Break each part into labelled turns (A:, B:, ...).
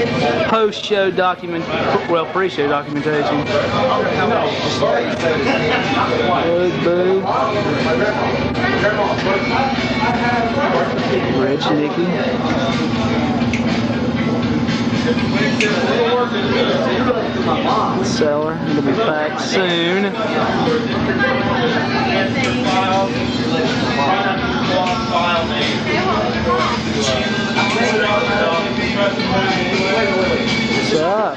A: post-show document, well, pre-show documentation. Boo. Rich Nicky. Cellar, it'll be back soon. What's up?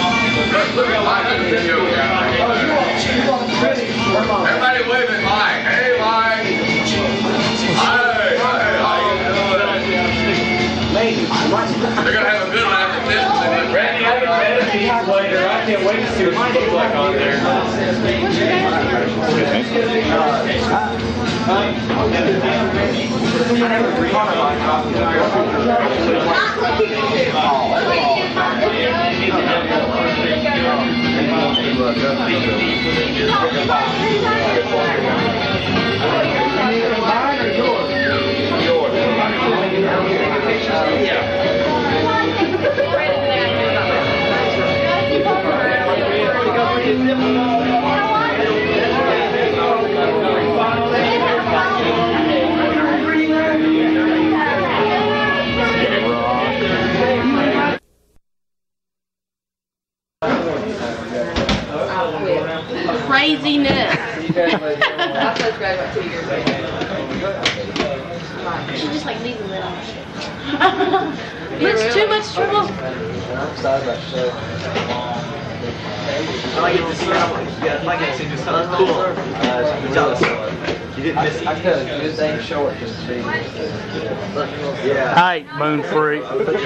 B: Everybody wave at Mike. Hey, Mike. Hey, how you doing? They're gonna have a good laugh at this. Randy, I haven't met him later. I can't wait to see what he looks like on there.
C: Craziness.
D: I first graduated about 2 years ago.
C: You should just like leave the lid on. It's too much trouble.
E: I'm sorry about that. I like it to see just something cool. Java Cellar. You didn't miss it. I cut a good thing short just to see. Yeah.
A: Hi, Moon Freak.
E: You would.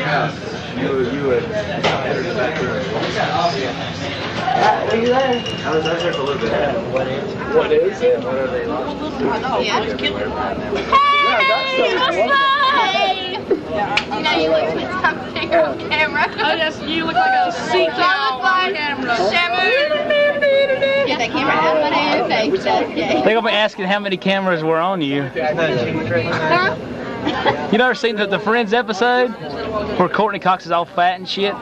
E: Look at that. I was there for a little bit. What is it? What are they lost?
C: Yeah, just kill it. Hey, what's up? You know you look like something on camera.
F: Oh yes, you look like a sea cow on camera.
C: Shamu. Get that camera out of my face.
A: They're gonna be asking how many cameras were on you.
C: Huh?
A: You never seen the Friends episode where Courtney Cox is all fat and shit?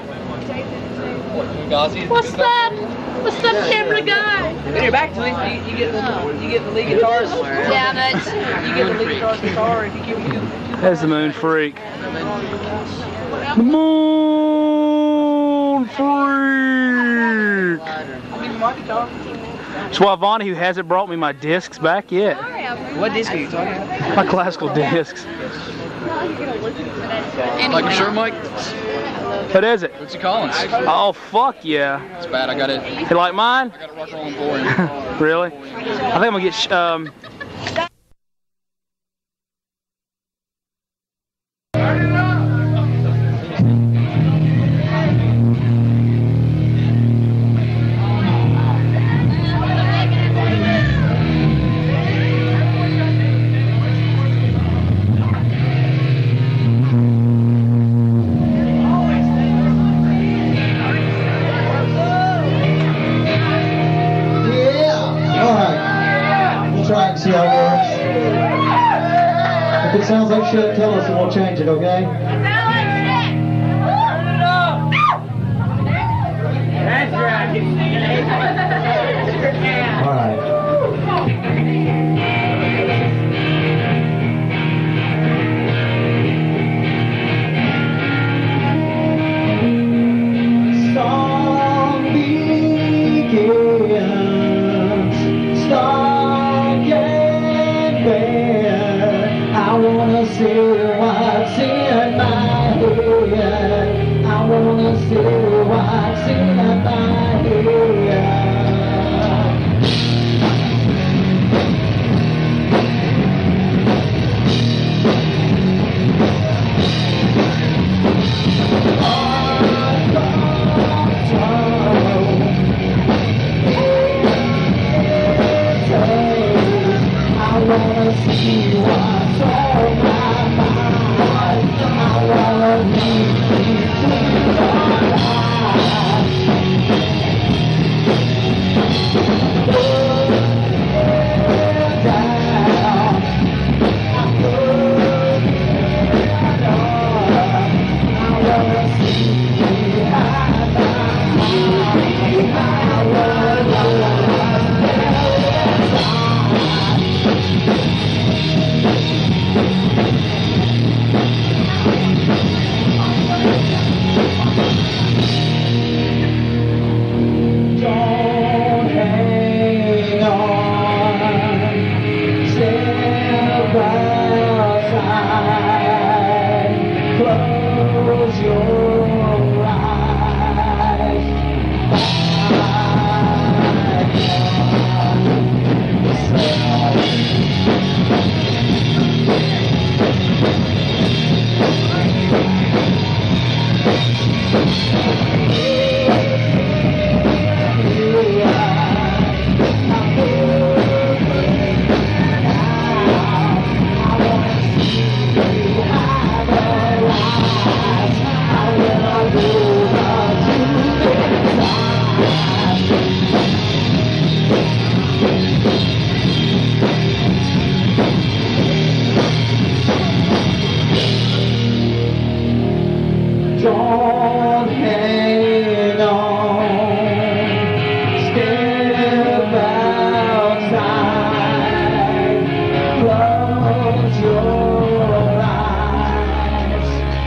F: What's that? What's that camera guy? When you're back to it, you get the lead guitar's.
C: Yeah, but
F: You get the lead guitar's guitar if you keep it.
A: That's the Moon Freak. The Moon Freak!
F: I'll give you my guitar.
A: Suavani, who hasn't brought me my discs back yet.
F: What disc are you talking about?
A: My classical discs.
G: Like a shirt, Mike?
A: What is it?
G: What's it Collins?
A: Oh, fuck yeah.
G: It's bad. I got it.
A: You like mine?
G: I got a rock rolling for him.
A: Really? I think I'm gonna get
H: See how it works. If it sounds like shit, tell us and we'll change it, okay? All right. Song begins. I wanna see what's in my head. I wanna see what's in my head. I wanna see what's on my mind. I wanna leave between your eyes. Down. I'm looking down. I wanna see Close your eyes. Don't hang on, step outside, close your eyes.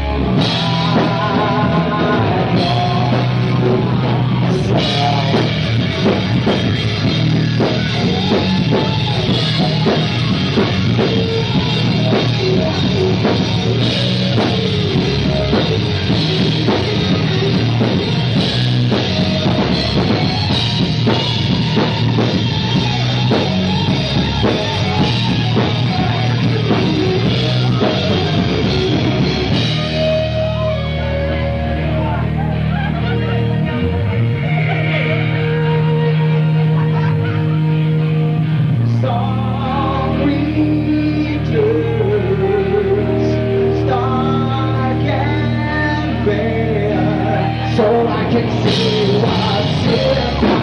H: So I can see what's in my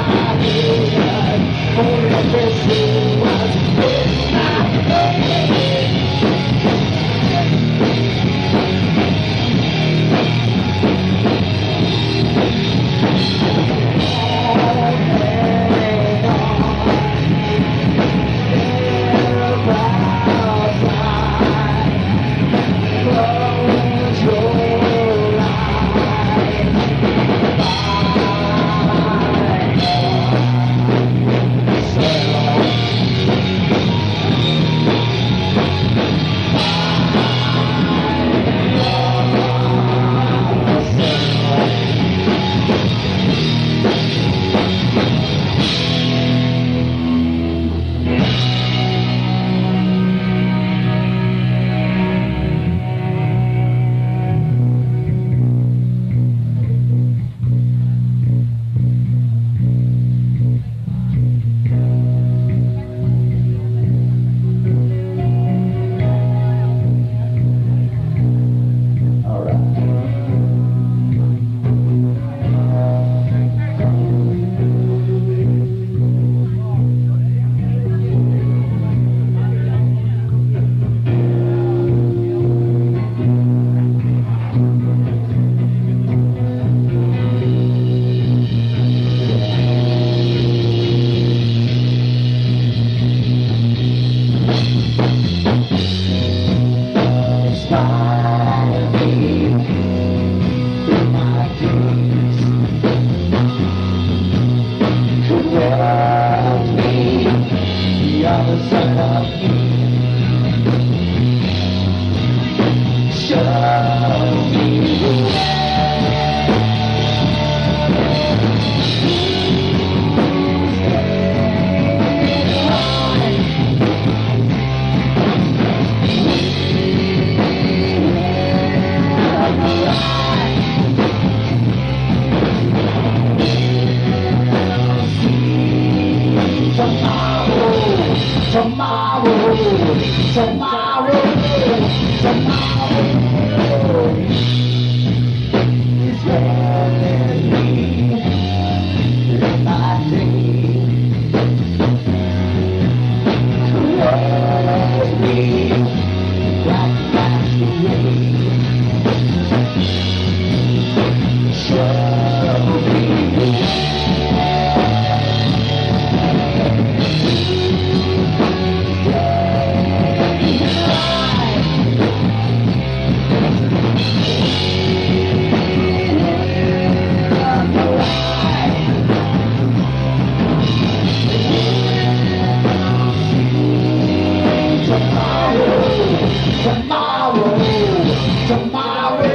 H: head. Only to see what's in my head. Tomorrow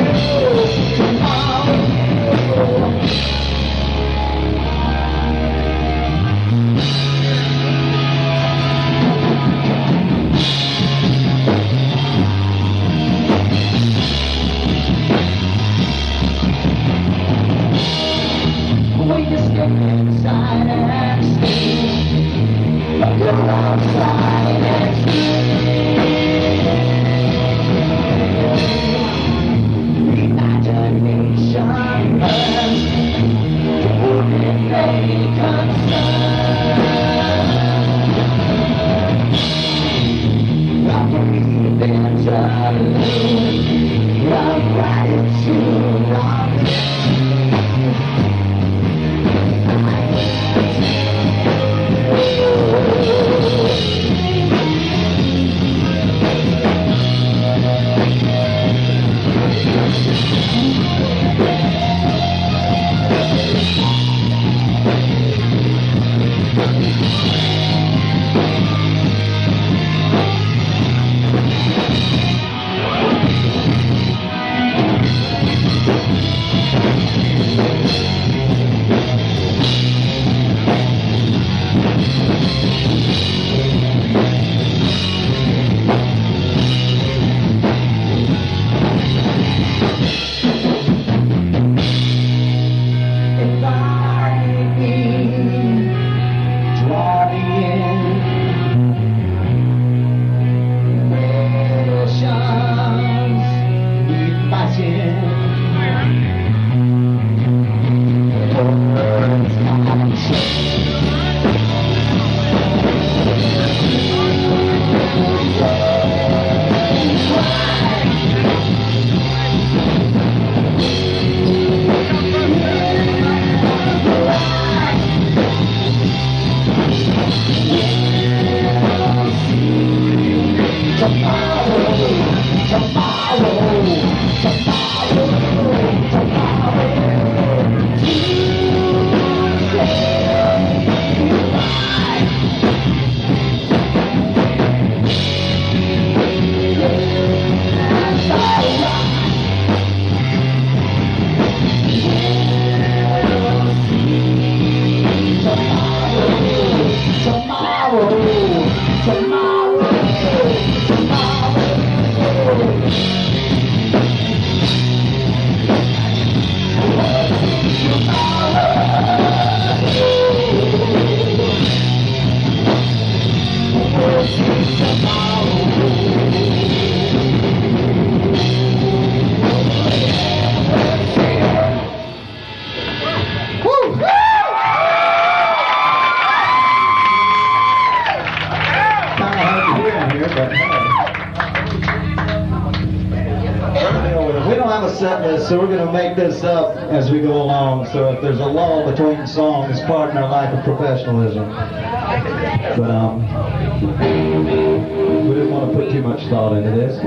H: So we're going to make this up as we go along. So if there's a lull between songs, pardon our lack of professionalism. But we didn't want to put too much thought into this.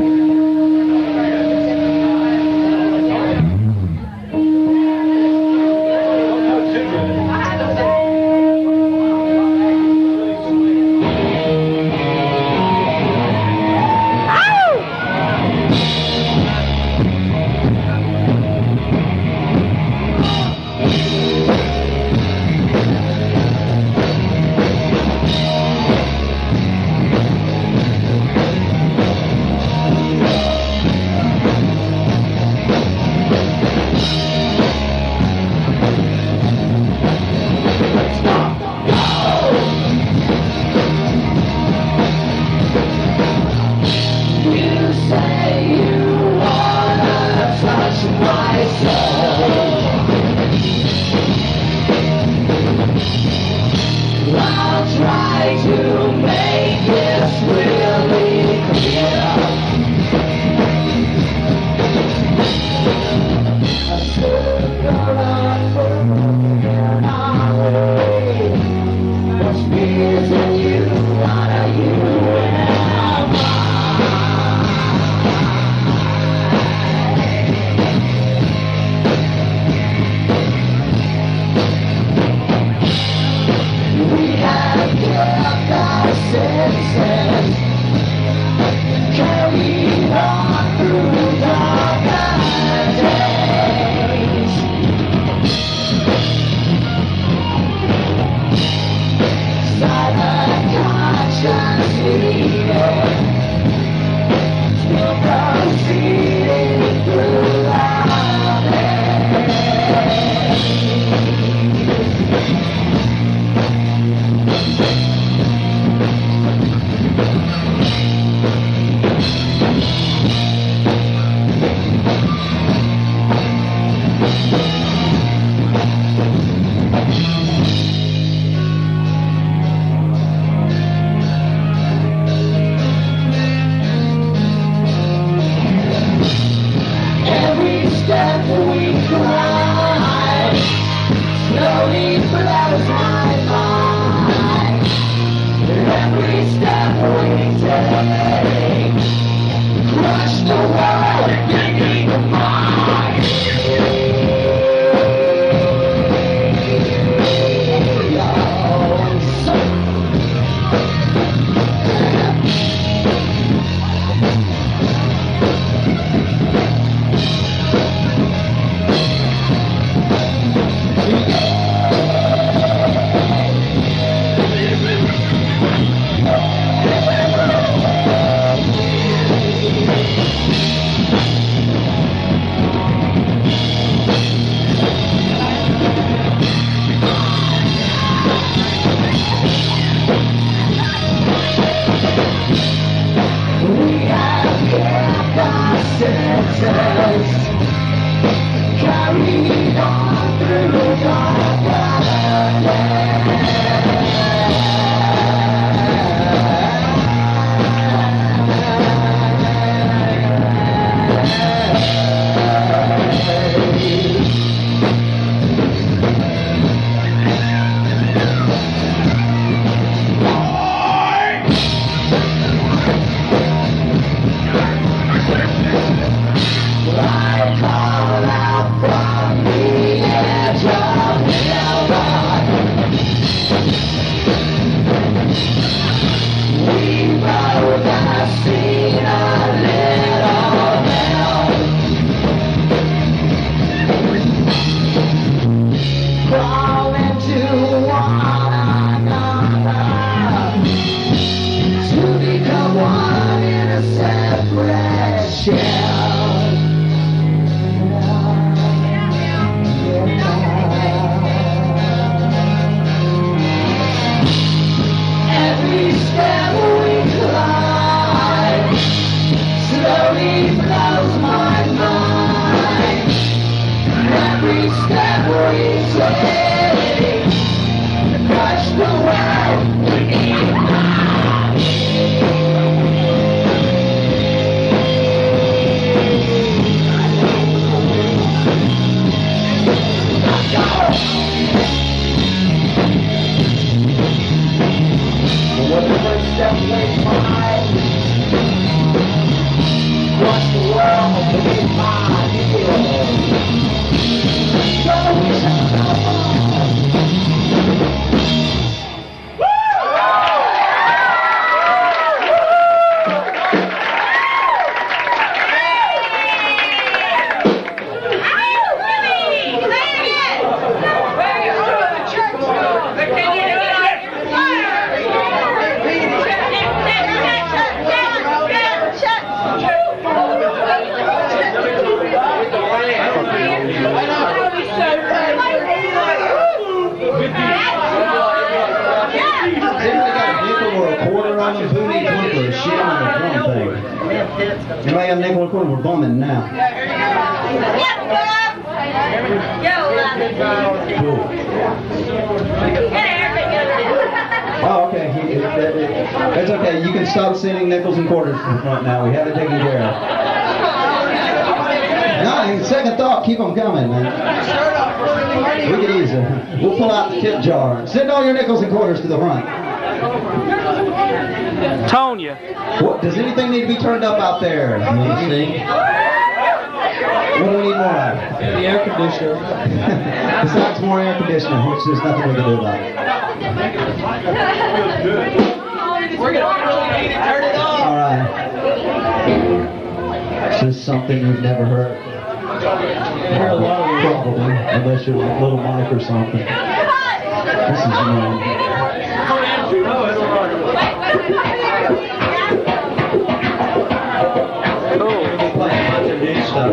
H: Carried on through the
I: Anybody got a nickel and a quarter? We're bumming now. Cool. Oh, okay. That's okay. You can stop sending nickels and quarters from front now. We have it taken care of. No, second thought, keep them coming, man. We can use it. We'll pull out the tip jar. Send all your nickels and quarters to the front.
A: Tonya.
I: What, does anything need to be turned up out there? What do we need more of?
H: The air conditioner.
I: Besides more air conditioning, which there's nothing we can do about it.
F: We're going to really need to turn it off.
I: All right. Is this something you've never heard? Probably, unless you're like Little Mike or something. This is new. Cool. We'll be playing a bunch of new stuff.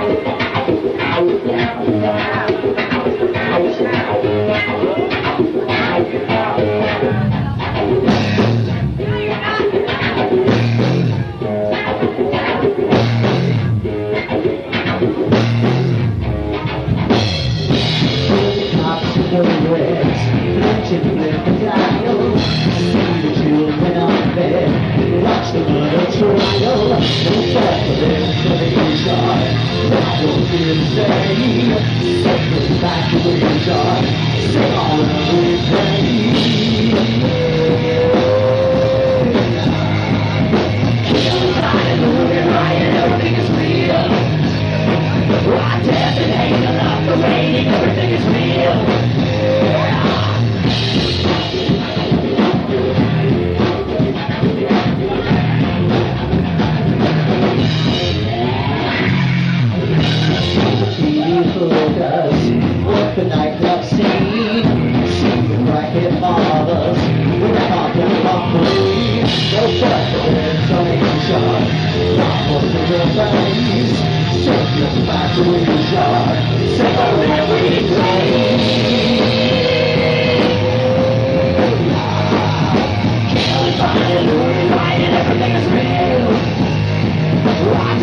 I: Watch the mother trial, no fault for them, so they can start. That will be insane. Circle back to where you start. Sing all of we pray. Killing time and moving right and everything is real. Right death and hate, the love, the waiting, everything is real. Work the nightclub scene, see the crackhead fathers with a pocket properly. No presidents on each shot, not for the real face. Circus back to where you start, say all that we play. Killing, finding, looting, right, and everything is real. Right.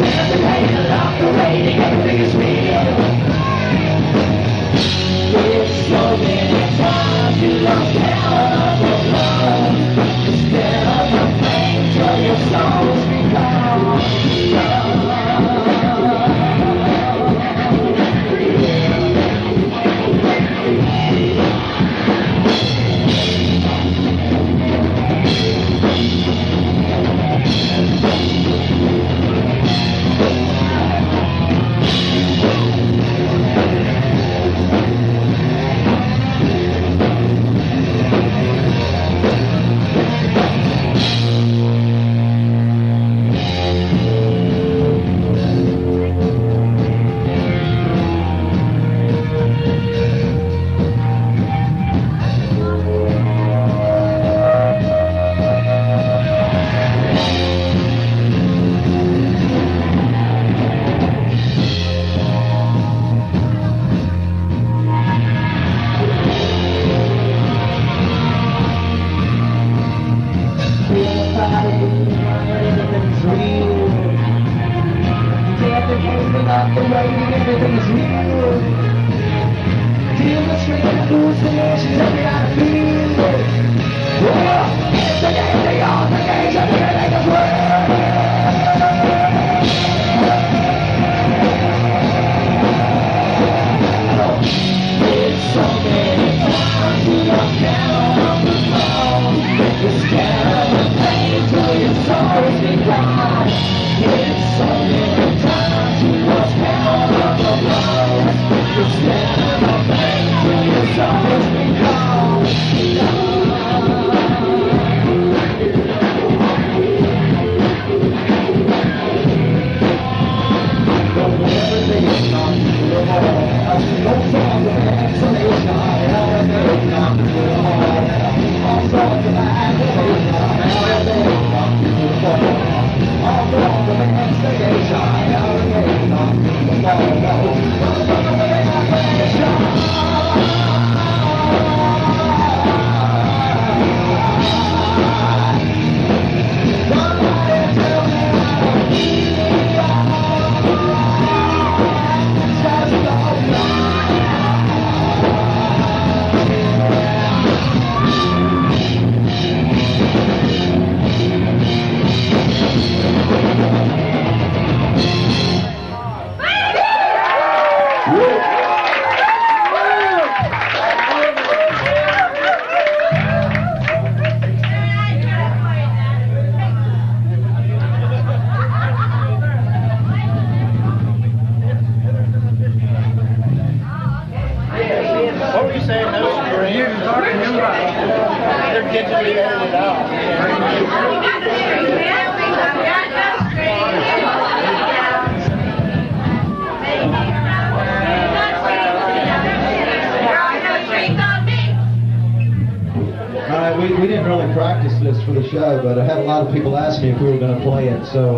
I: We didn't really practice this for the show, but I had a lot of people ask me if we were going to play it, so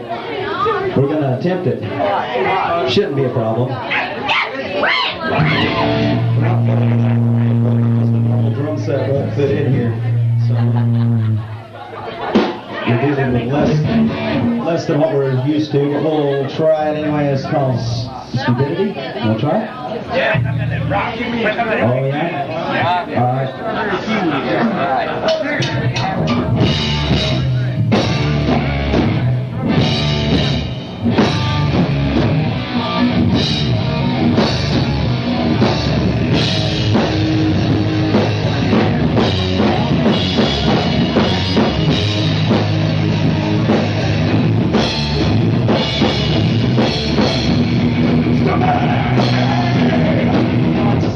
I: we're going to attempt it. Shouldn't be a problem. The normal drum set won't fit in here, so we're dealing with less than what we're used to, but we'll try it anyway. It's called Stupidity. You want to try it?
B: Yeah.
I: Oh, yeah? All right.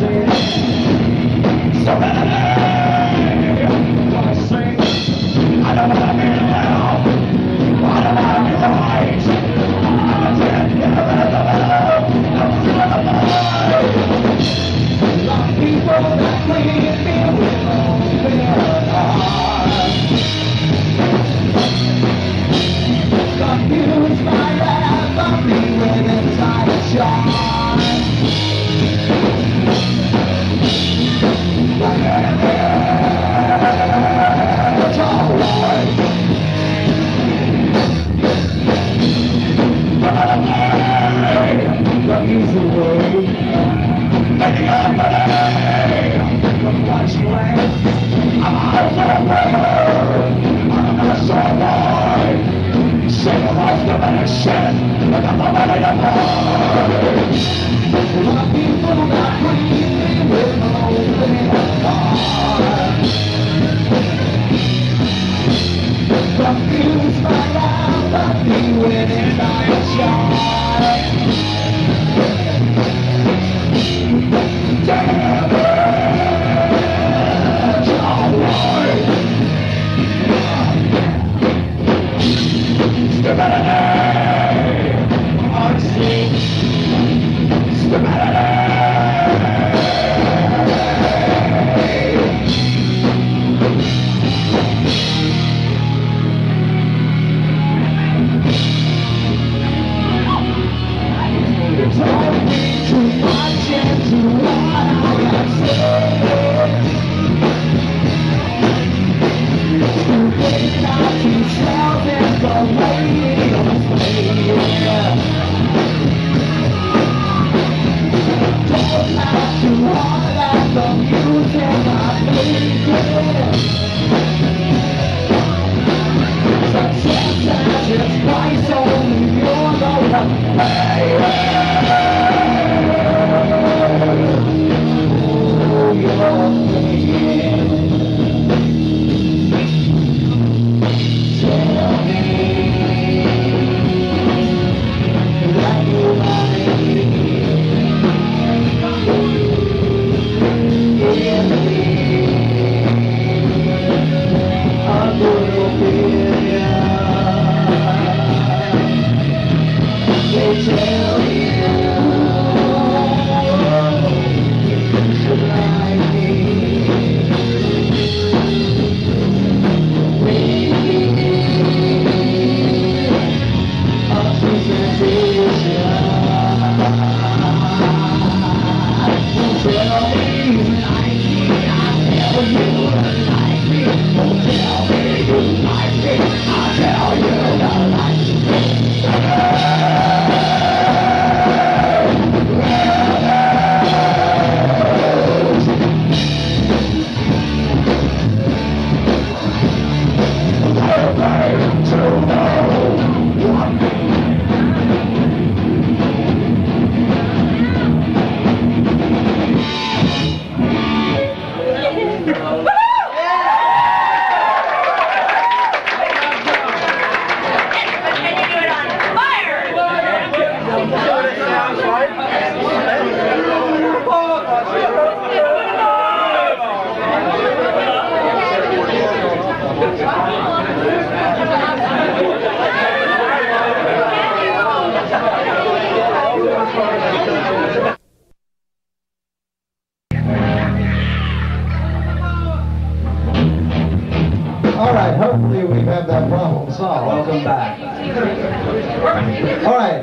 H: I easy way. From what's left, I'm out of the I'm not so wide. Save a life, no matter shit, like I'm a man in a heart. My people not breathing with an open heart. Confused by apathy within my child. Damn it, alright. Stupidity, honesty, stupidity. Told me too much into what I have said. Stupid not to tell them the way it was made. Don't have to hard at the music I made. Success has its price, only you're the one paying. Alright, hopefully we've had that problem solved. Welcome back. Alright.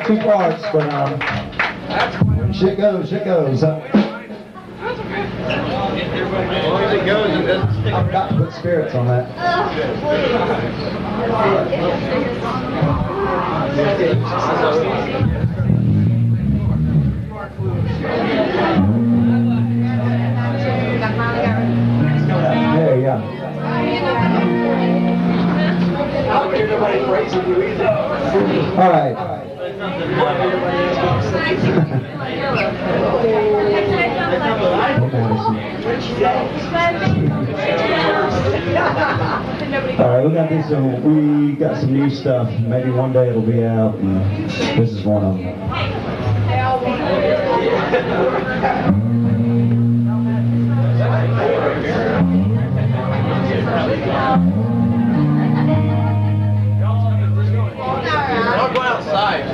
I: 2 parts, but shit goes, shit goes. I've got to put spirits on that. There, yeah. All right. Alright, we got some new stuff. Maybe one day it'll be out, and this is one of them.
E: I'll go outside.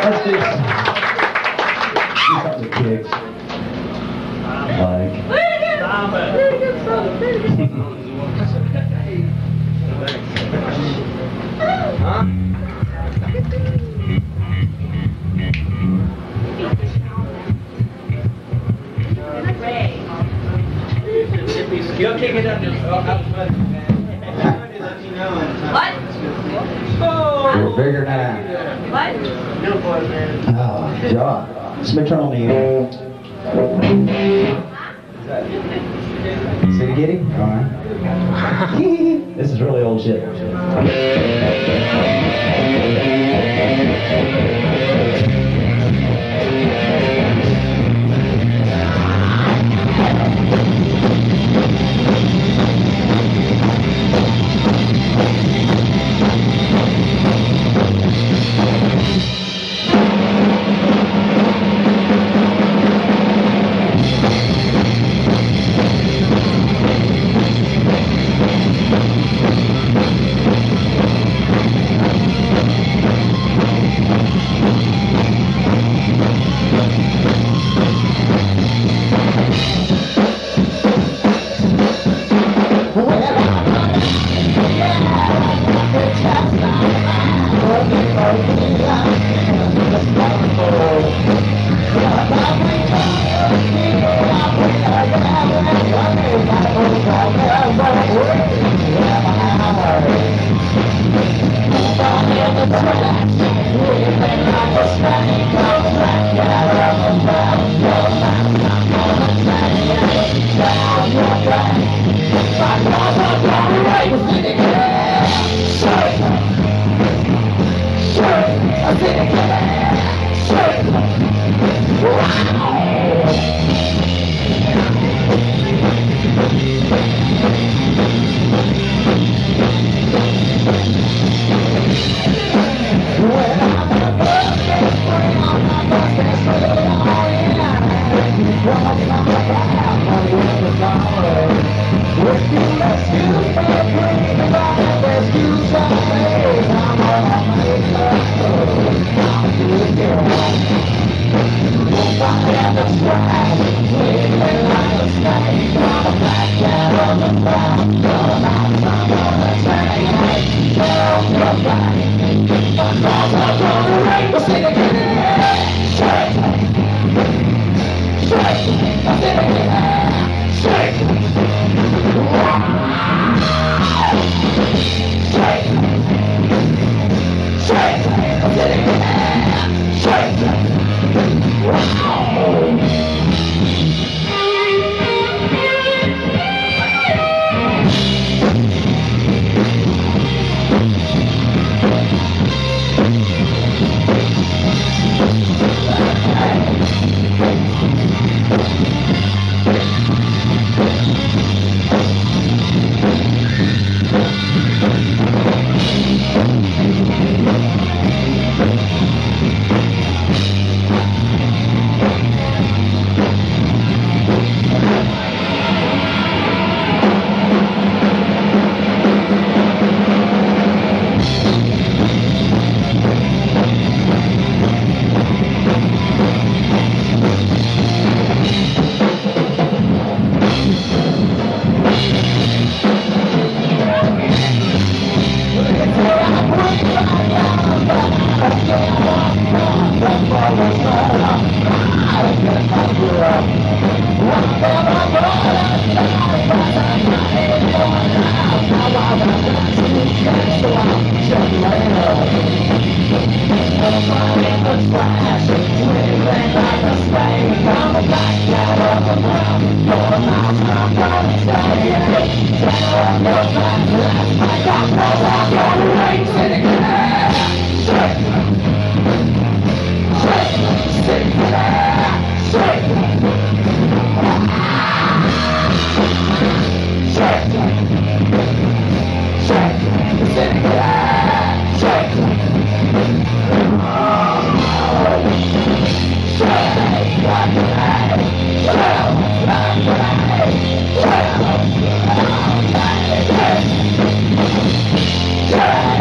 H: Let's do something with kids. Like.
E: Huh? You'll kick it up just
F: What?
H: You're bigger now.
F: What?
H: Oh, John. Just make turn on the. See the giddy? Alright. This is really old shit. Yeah!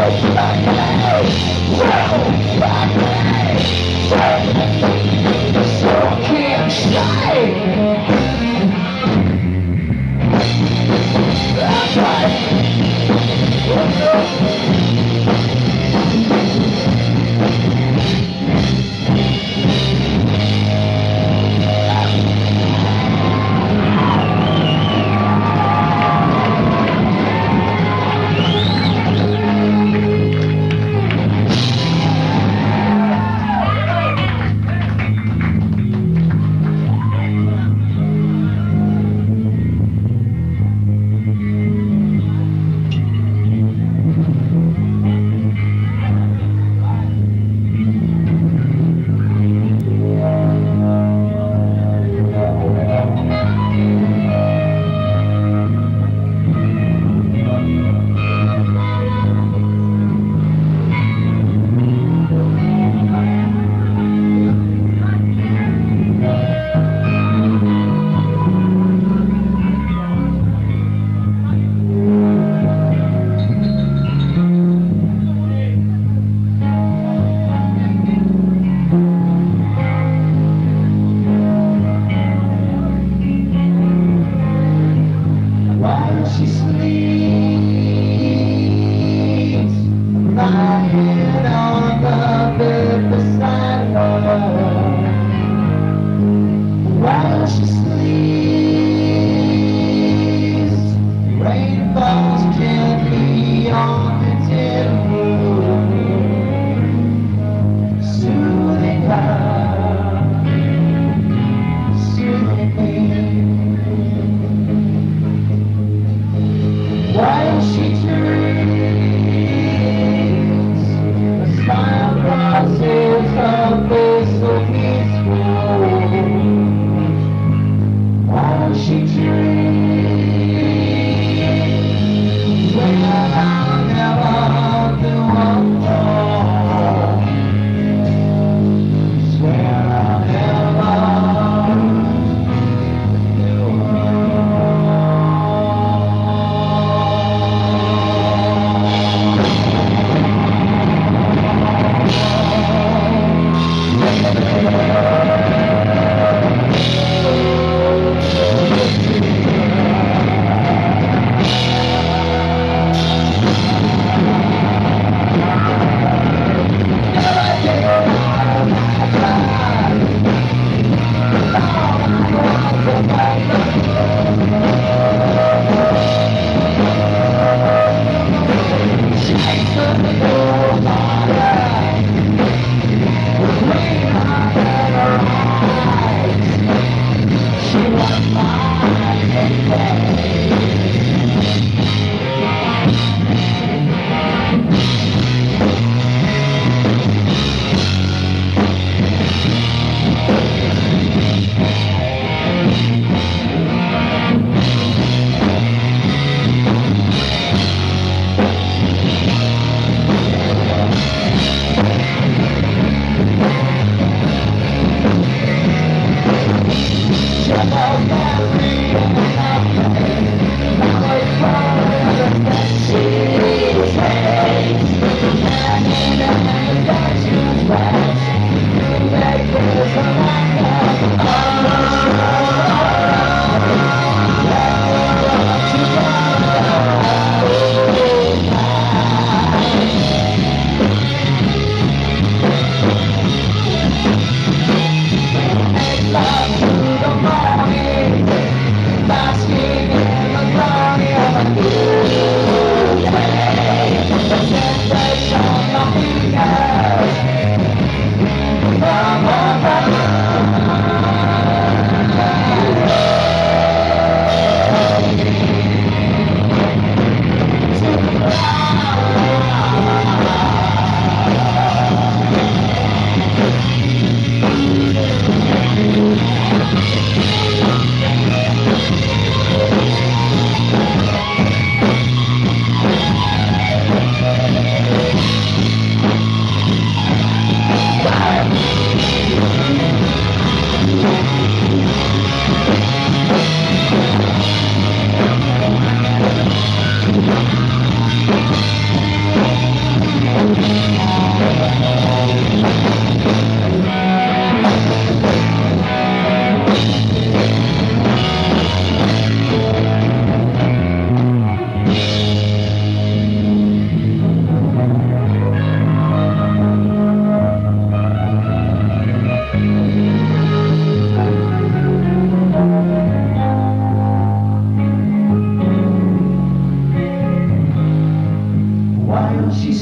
I: while she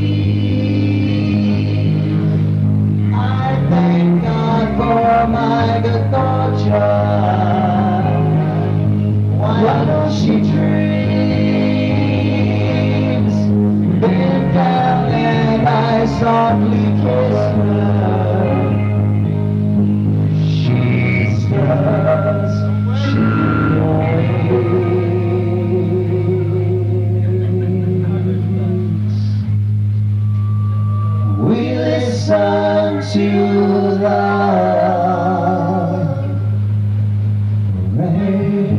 I: sleeps. I thank God for my good fortune while she dreams. Bend down and I softly kiss her. She stirs, she waits. We listen to the rain.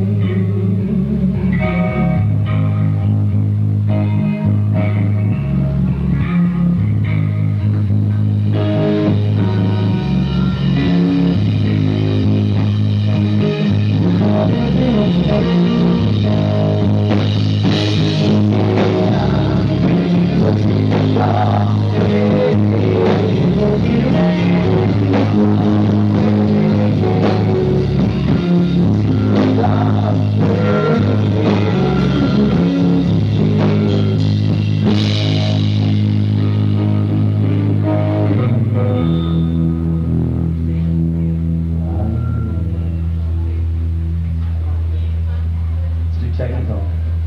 I: Technical.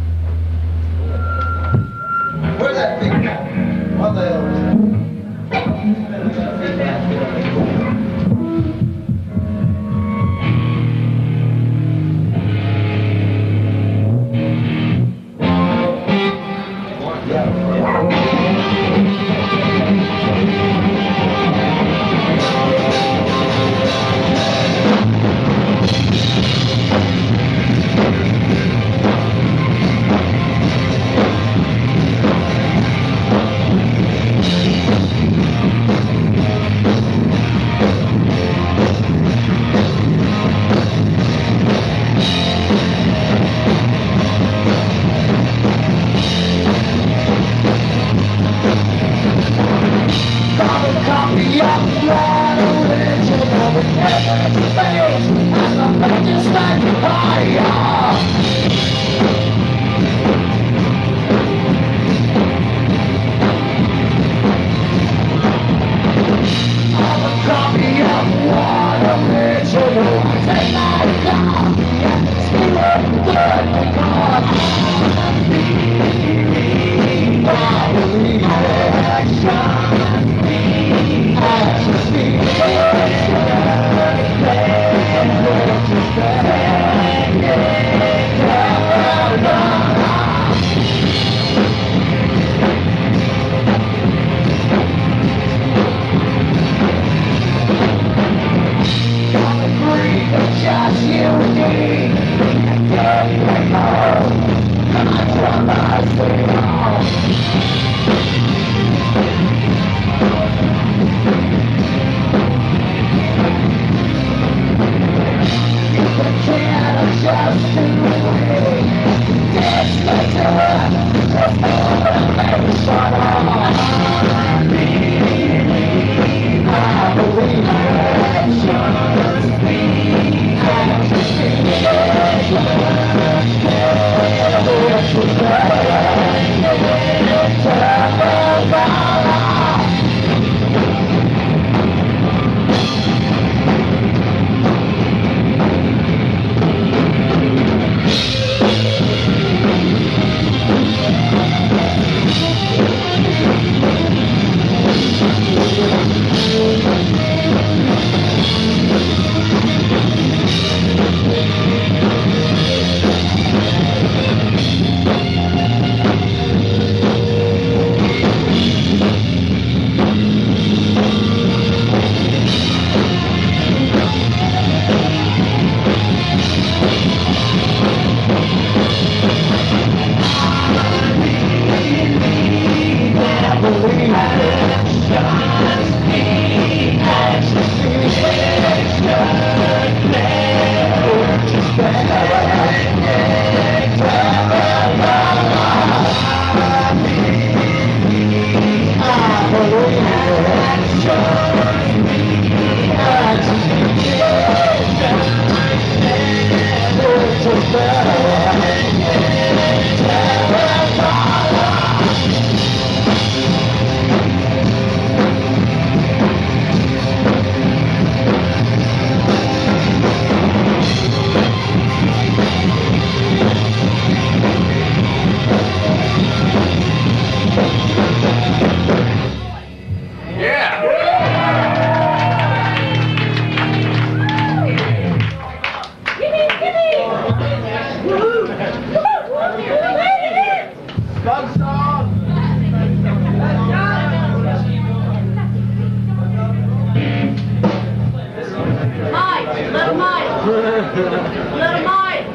I: Where's that big guy? What the hell is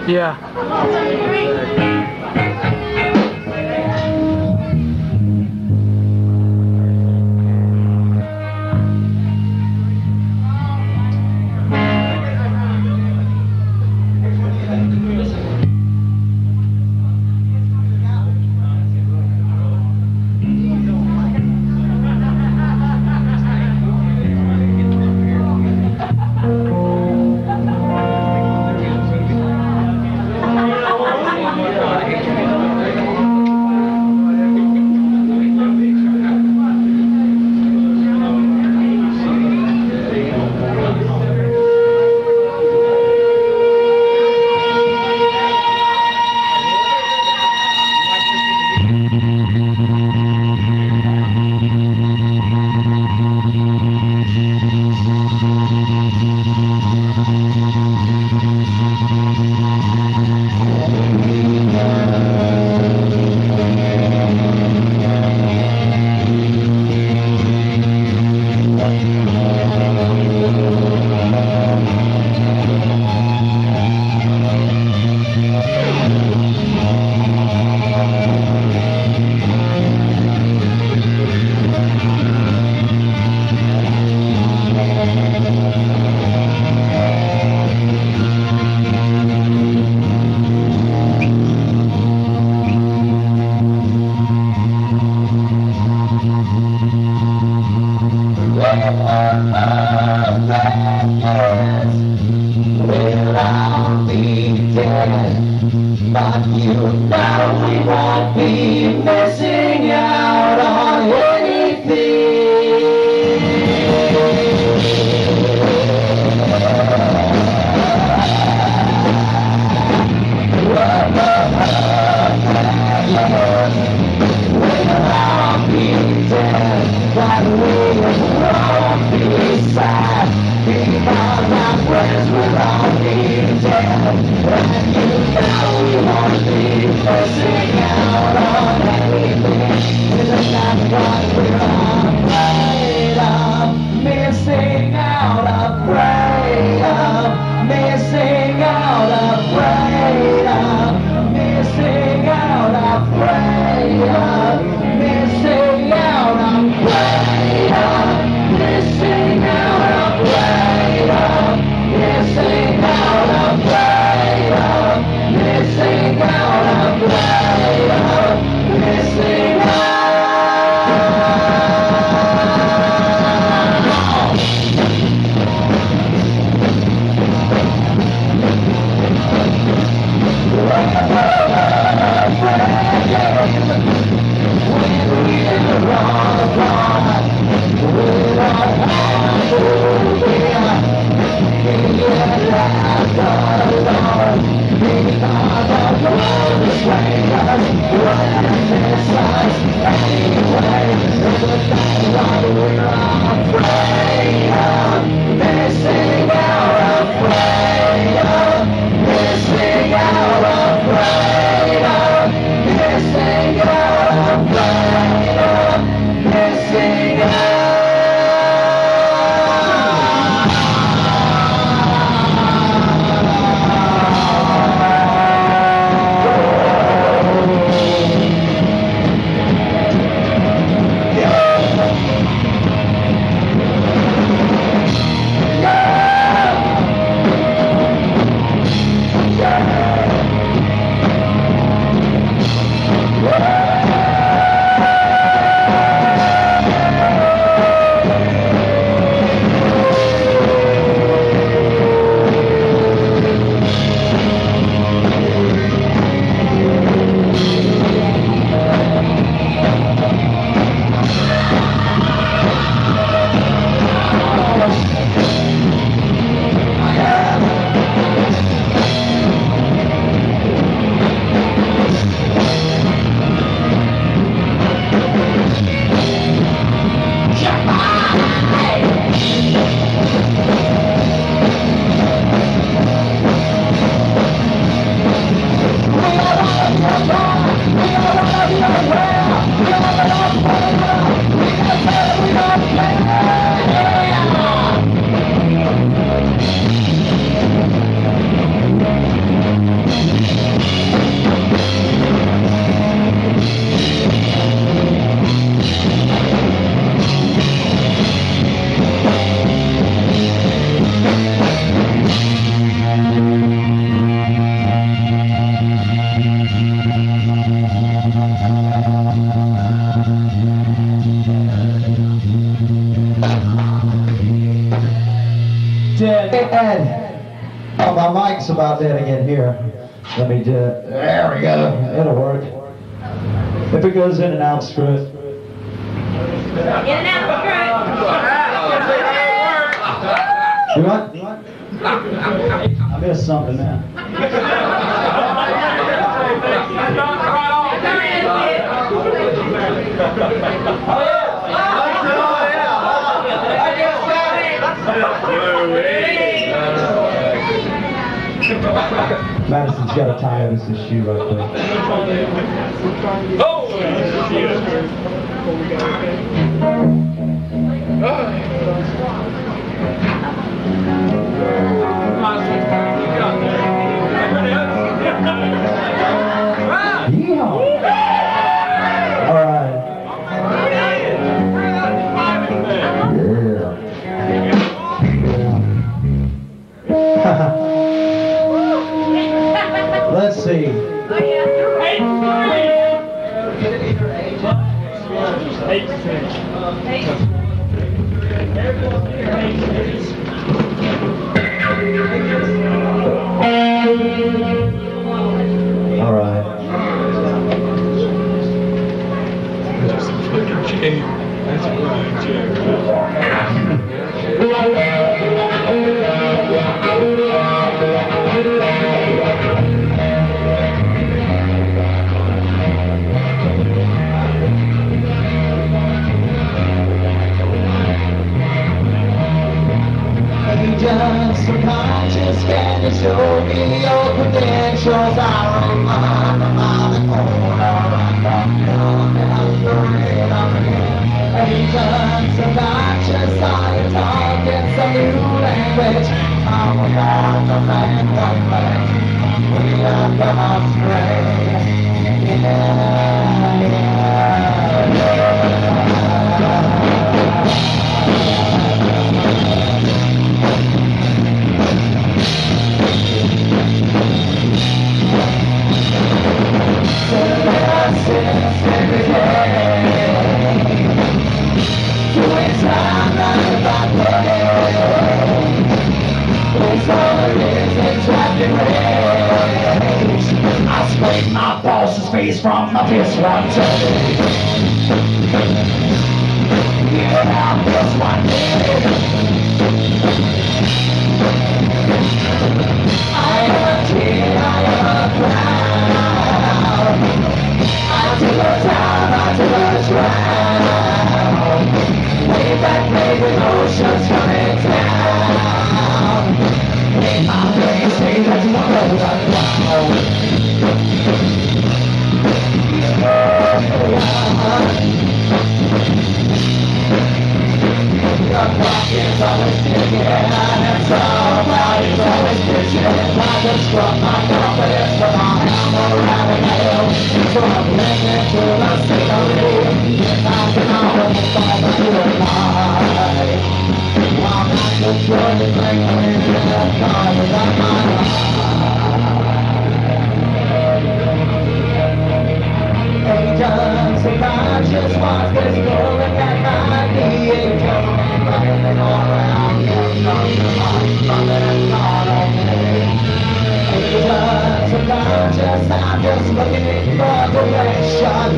A: Yeah.
I: But you know we won't be missing out on anything. I'll be dead, but we won't be sad, because our friends will all be dead. And you know we won't be missing out on anything. Isn't that what we're afraid of? Missing out, afraid of. Missing out, afraid of. Missing out, afraid of. Missing out, afraid of. Missing out, afraid of. Missing out, afraid of. Missing out, afraid of. Missing out. Yeah! Dead. Ed. Oh, my mic's about dead again here. Let me do it. There we go. It'll work. If it goes in and out, screw it.
C: In and out,
I: You what? I missed something, man. Madison's got to tie out his shoe right quick. All right. Let's see. All right. Just subconscious, can you show me your credentials? I remind them of the corner Agents subconscious, are you talking some new language? I'm about to make one place. We have come astray. I scrape my boss's face from the piss one day. Get out this one day. I am a kid, I am a clown. I took a time, I took a drown. Way back, baby, oceans coming down. In my brain, say that you want to run wild. The clock is always ticking, and somebody's always pitching. I just struck my confidence from my hammer around the nail. So I'm listening to the scenery. I can almost fall back to a lie. I'm not so sure to bring me to the car without my life. Agents subconscious, what's this going at my knee? Coming around, Agents subconscious, I'm just looking for direction.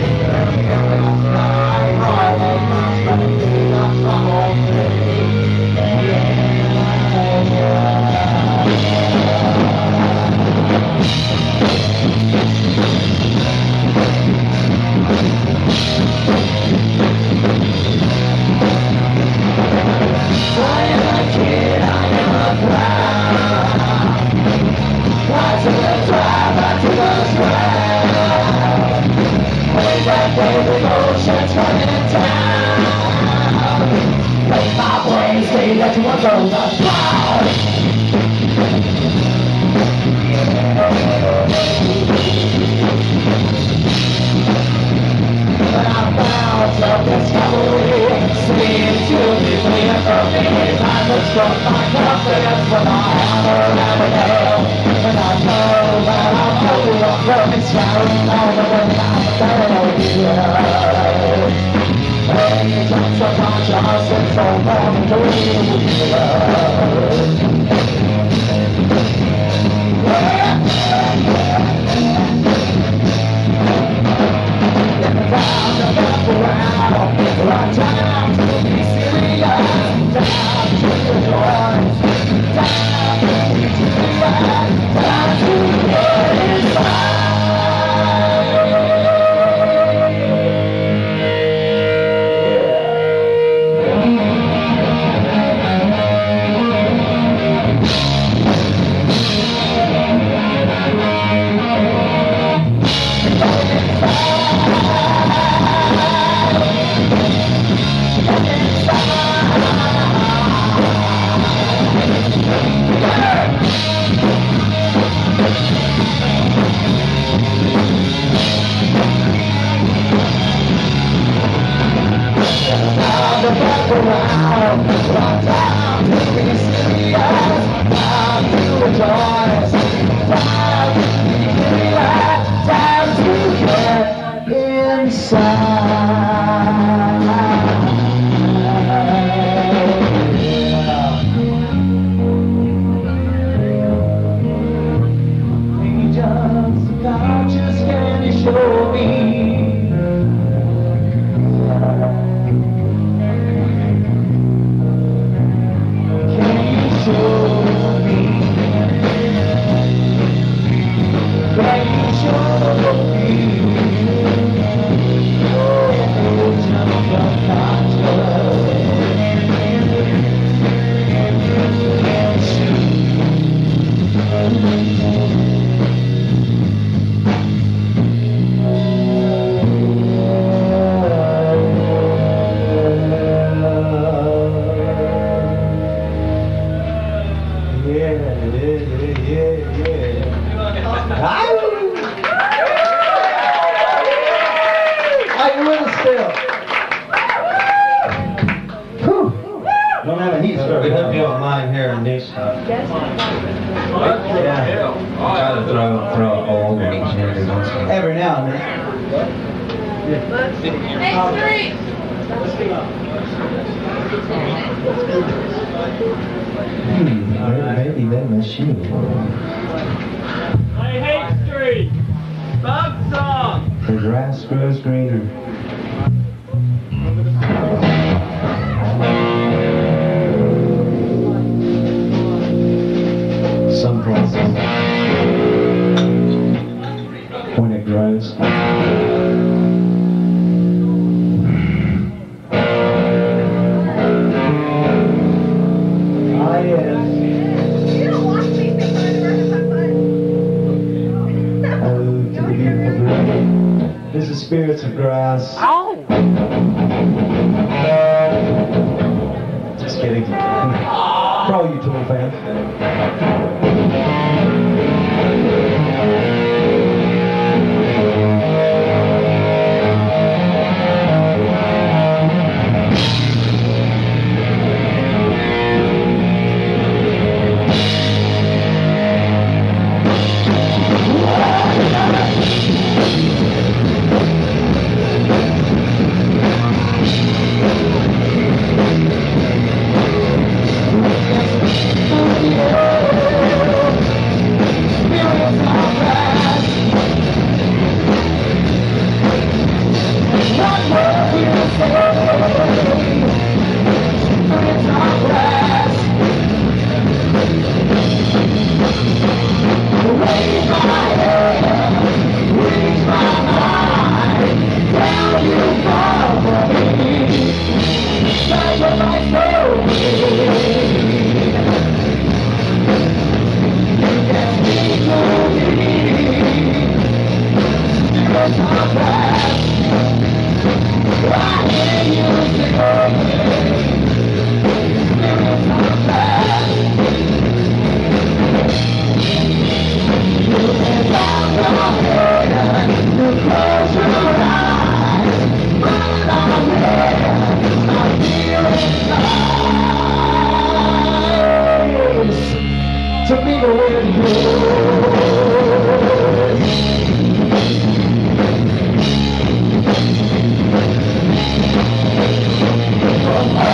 H: From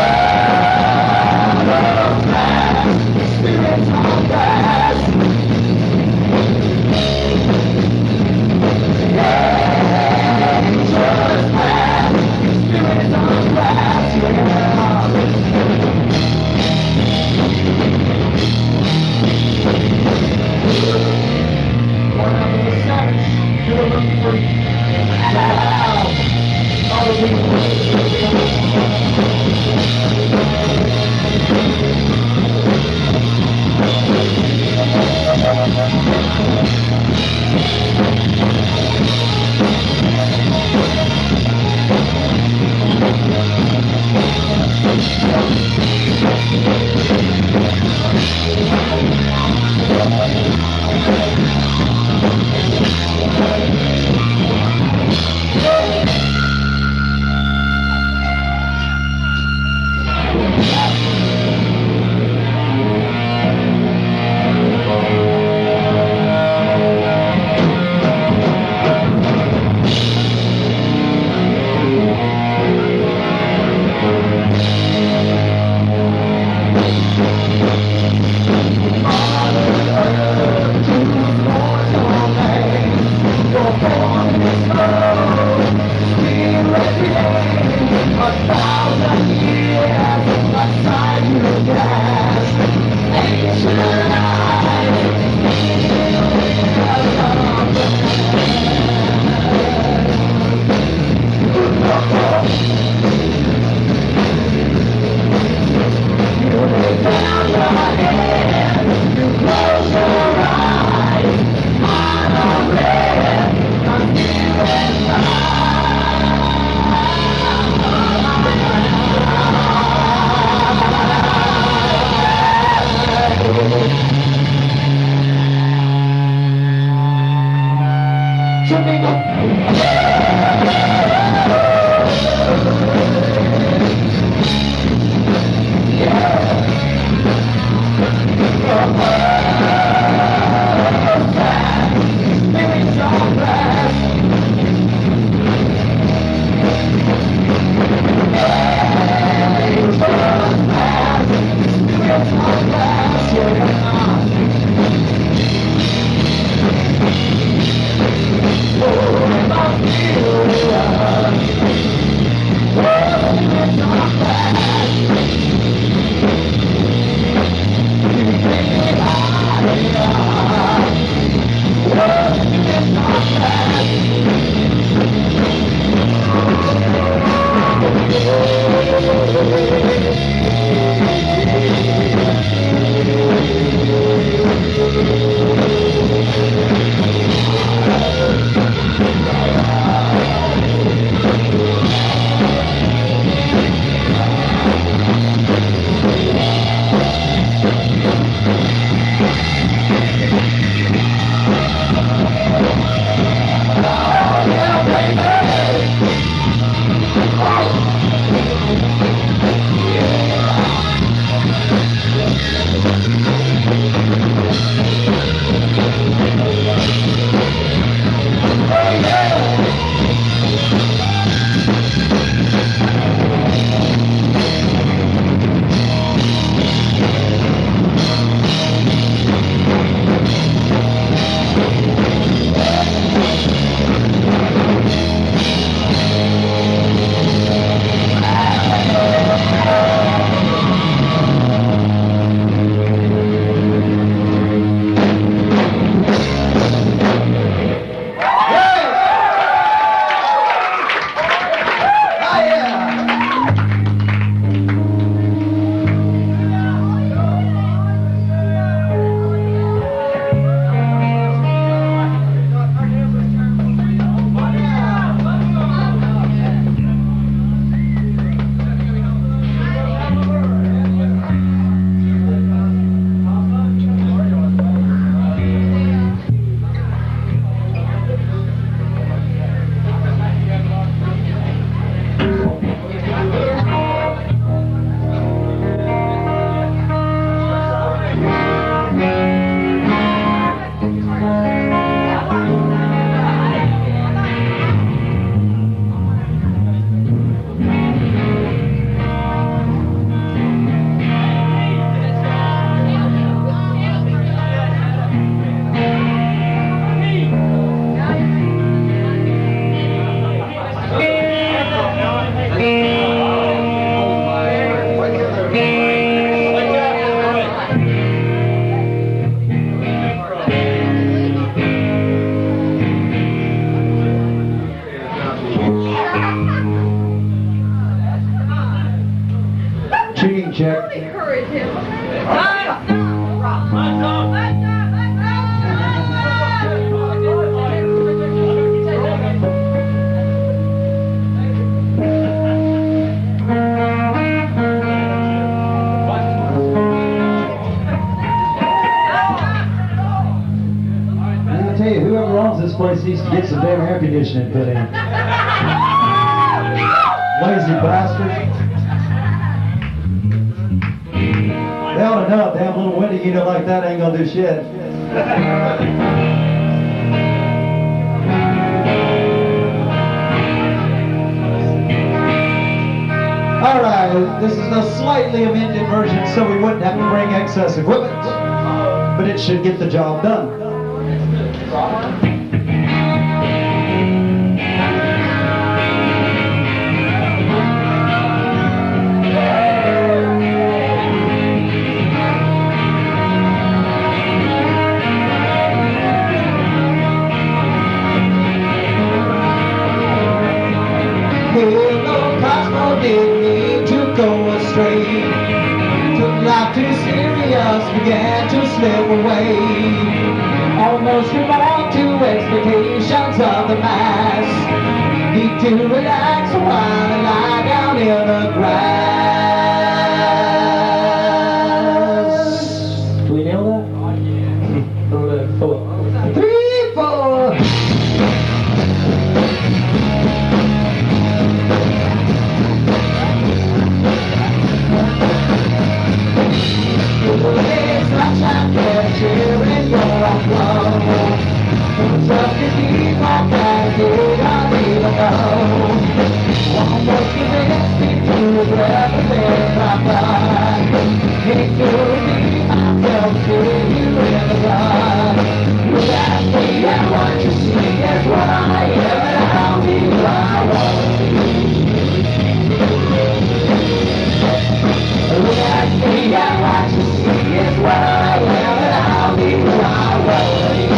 I: Place needs to get some damn air conditioning put in. Lazy bastard. They ought to know, damn little windy unit like that ain't gonna do shit. Alright, this is a slightly amended version so we wouldn't have to bring excess equipment. But it should get the job done. began to slip away. Almost conform to expectations of the mass. Need to relax while I lie down in the grass. Do we nail that? Oh yeah. 4, 3, 4. It's like I'm capturing your flow. Just to keep my back, you don't even know. Almost convinced me to represent my pride. It could be myself to you in the dark. Look at me and what you see is what I am, and I'll be who I want to be. Look at me and what you see is what I am, and I'll be who I want to be.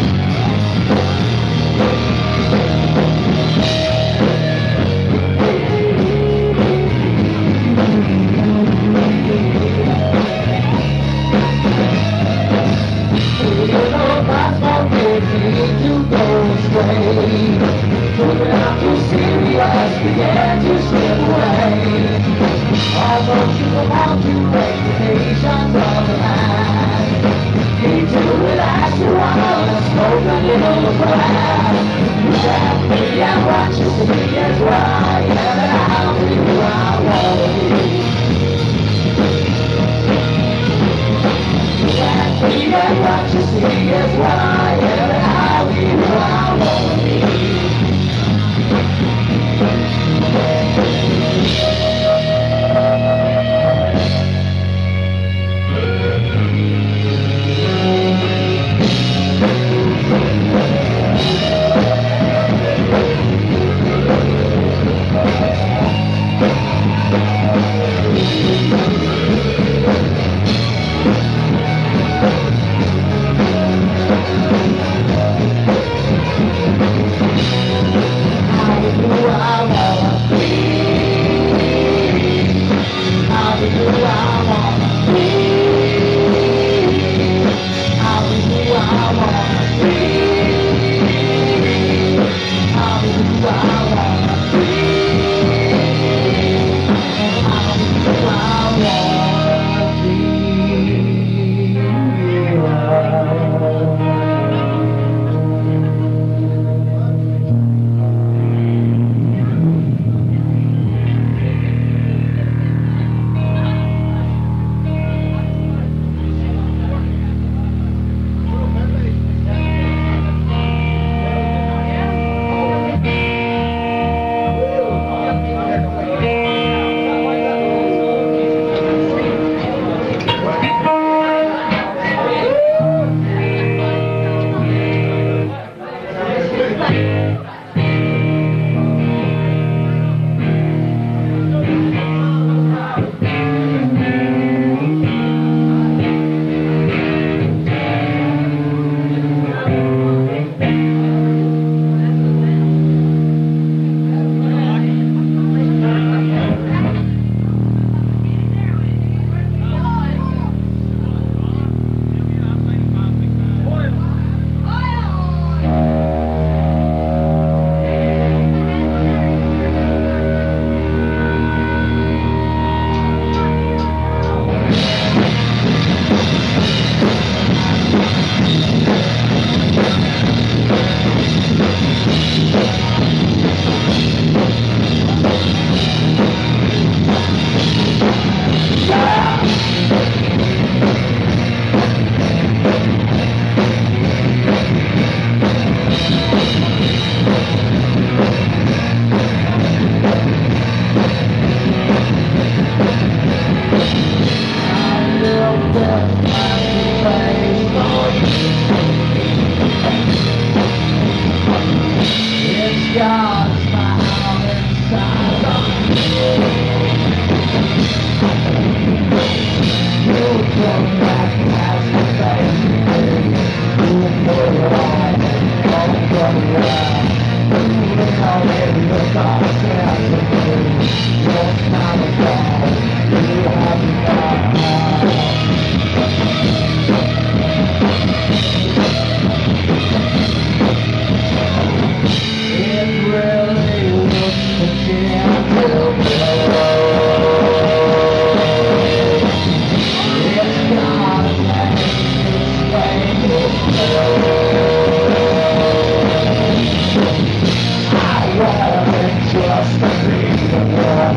I: To go astray, moving out too serious, began to slip away. Although you want to break the patience of the man, need to relax your while and smoke a little grass. Look at me and what you see is what I am, and I'll be who I want to be. Look at me and what you see is what I am, and I'll be who I want to be.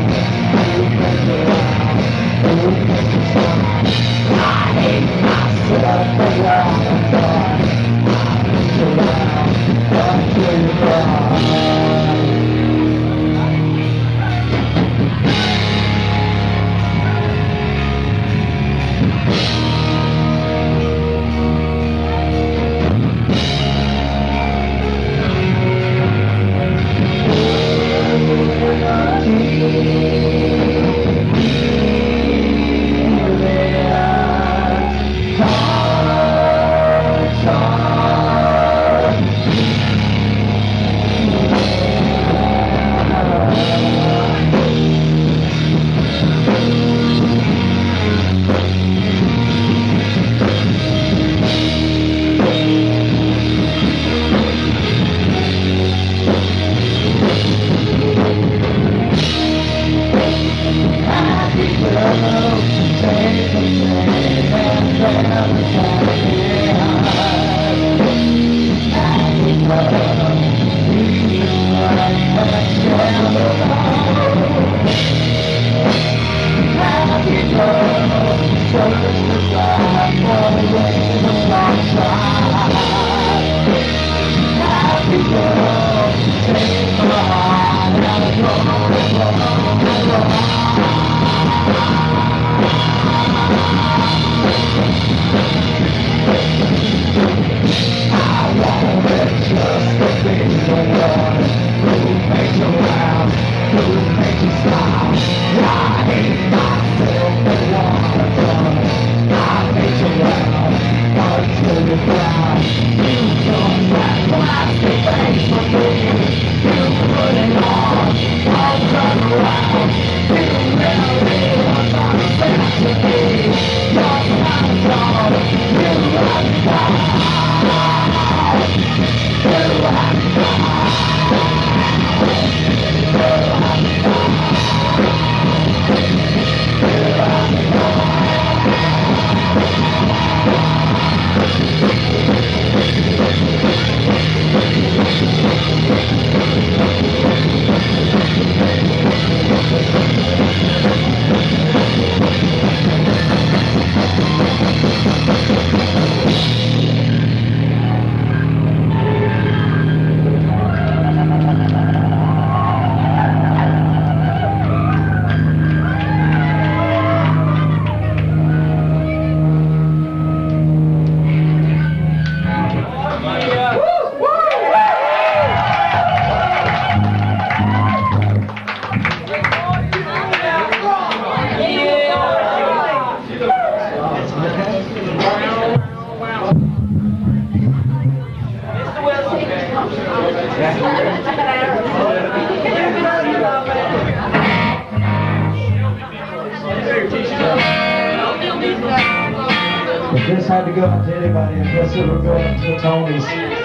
I: If this had to go out to anybody, I guess it would go out to Tony's.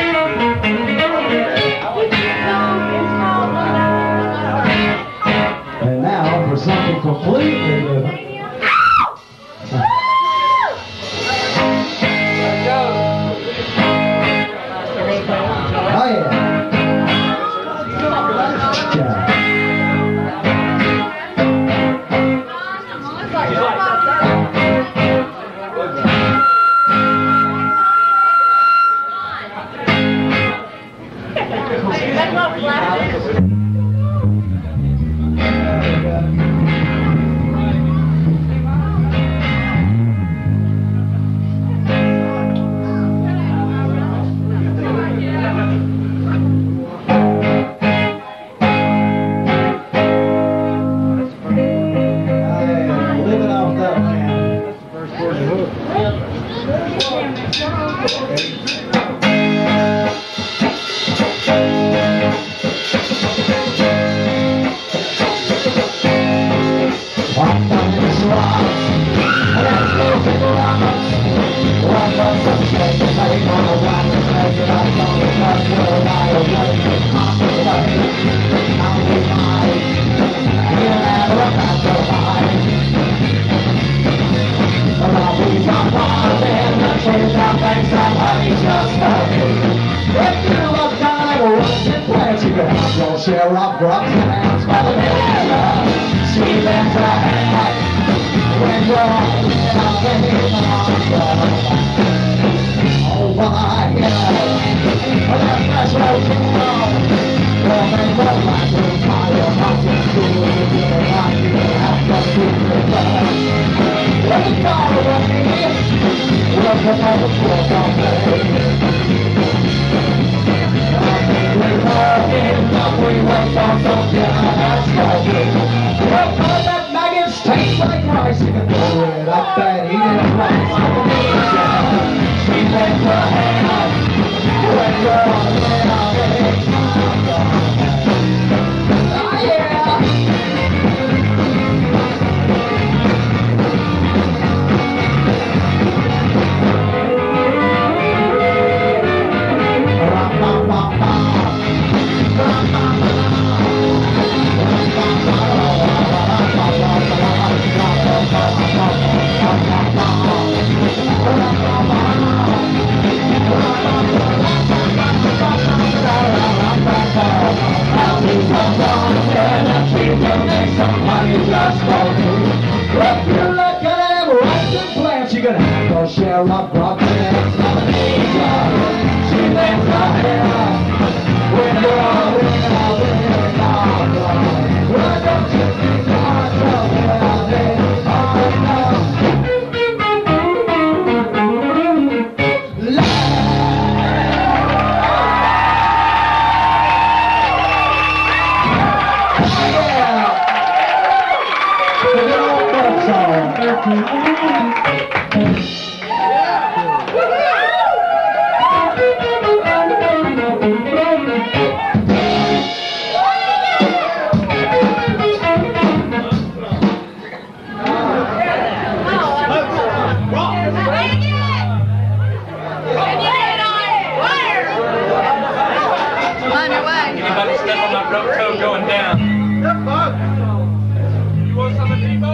I: And now for something completely different. Oh yeah. Share up, grubs, and hands by the
H: Tastes like rice, you can throw it up and eat it right. She makes her hand when you're on oh yeah. If you look at them rice and plants, you're gonna have to share a broccoli and nomination. She makes her hair when you're all in. Why don't you think I'm talking about it?
A: Anybody step on my rope toe going down? You want some of Debo?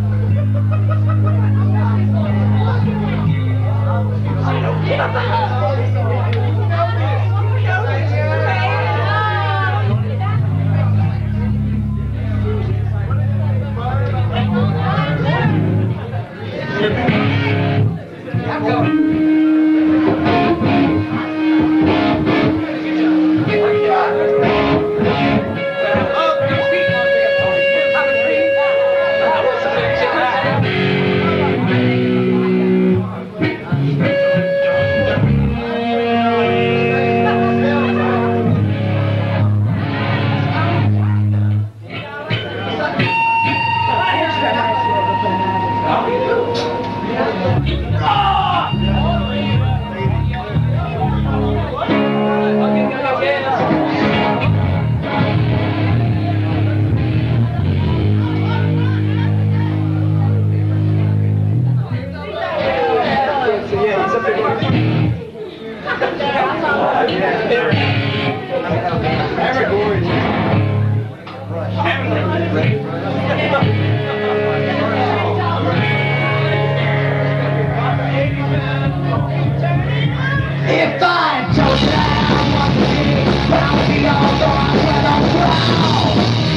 A: If I told you that I want to be, but I would be all gone when I'm proud.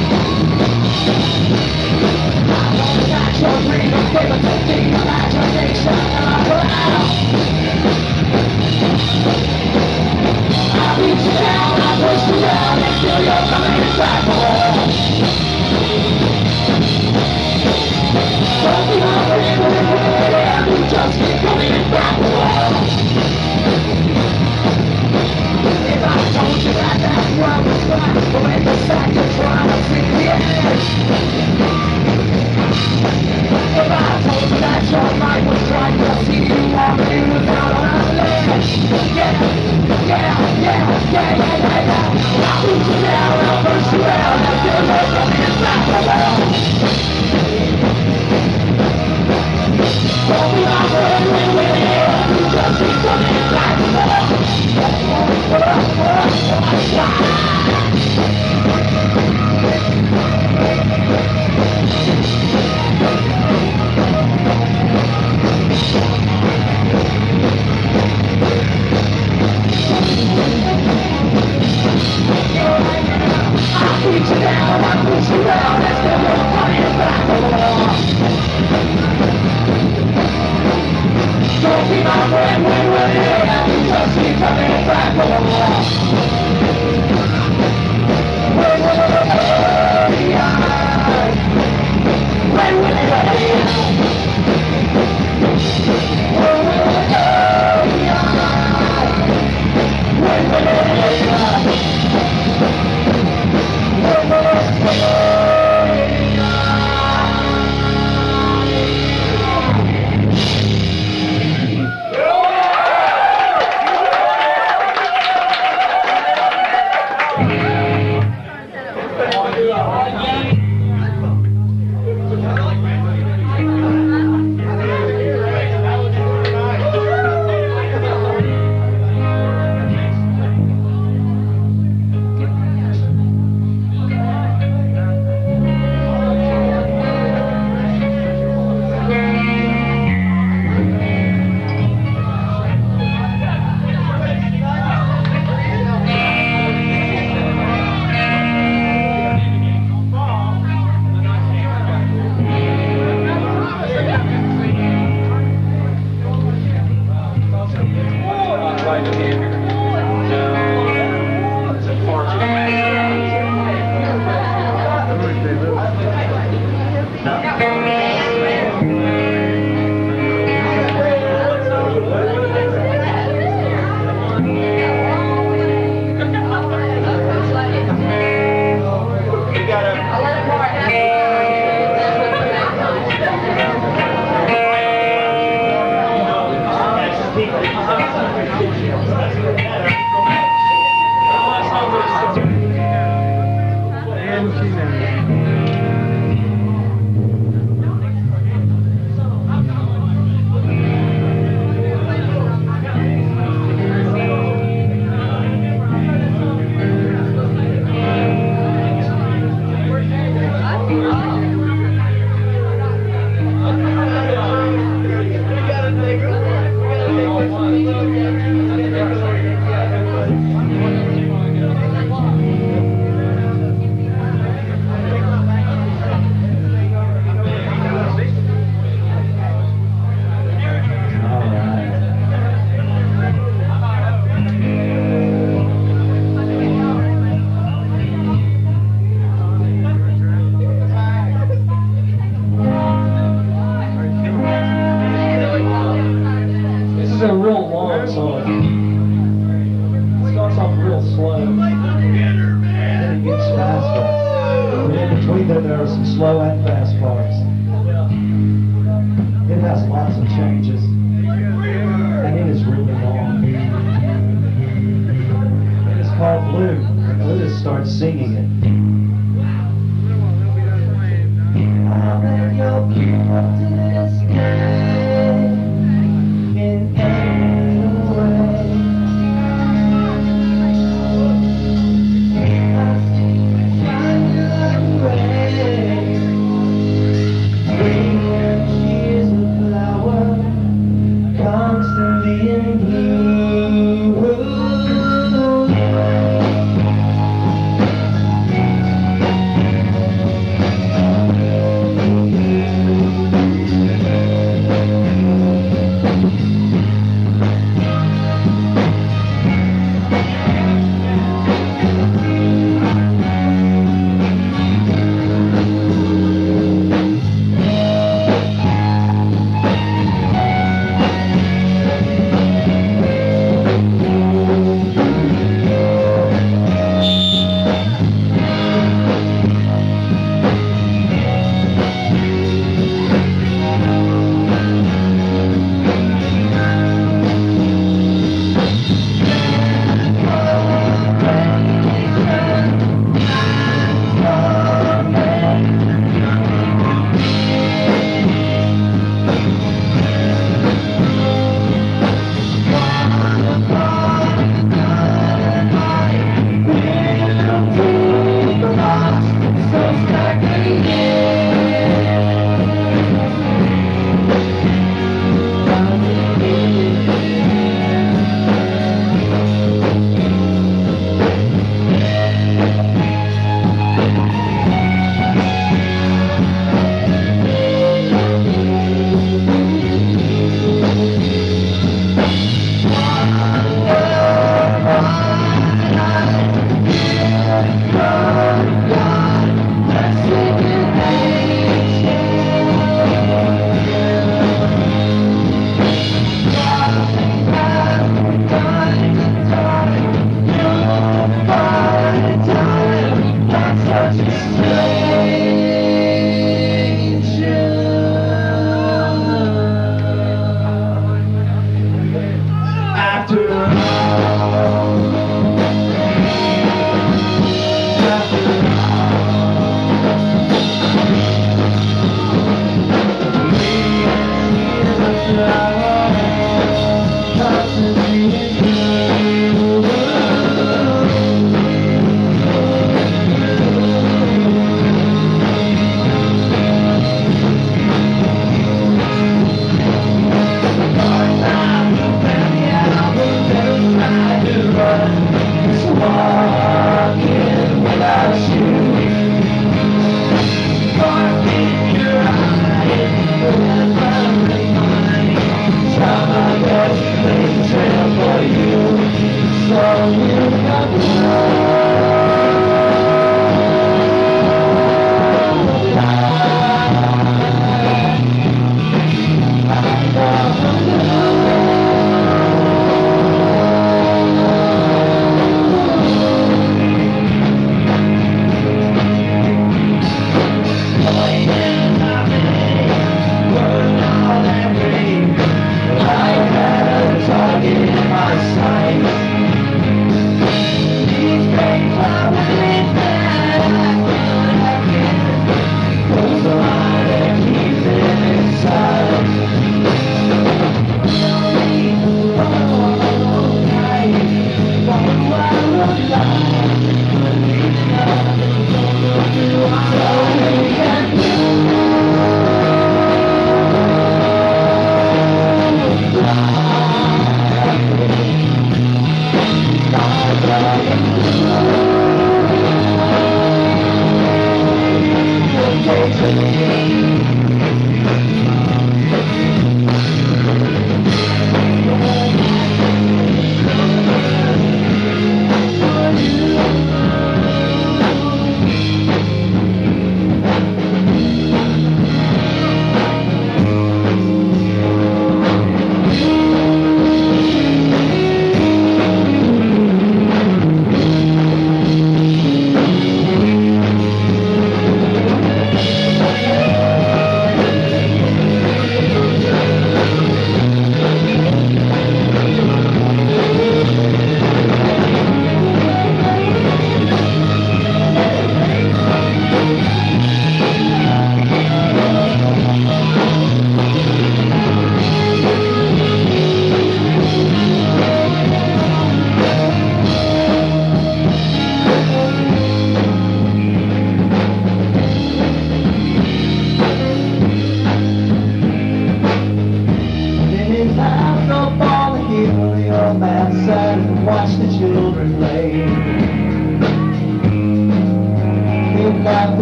A: I won't catch your dream and give it to the imagination and I'm proud. I beat you down, I push you down until you're coming back home. Don't be afraid of it, you just keep coming back home. If I told you that that world was fine, but when the side you're trying to see the edge. If I told you that your mind was trying to see you walk in without on a ledge. Yeah. I'll beat you down, I'll push you out, until you're coming back around. Don't be afraid when we're here, you just keep coming back around. I beat you down, I push you down, and still you're coming back around.
I: There are some slow and fast parts. It has lots of changes, and it is really long. It is called Blue, and Otis starts singing it. I'm in your captive state, in any way.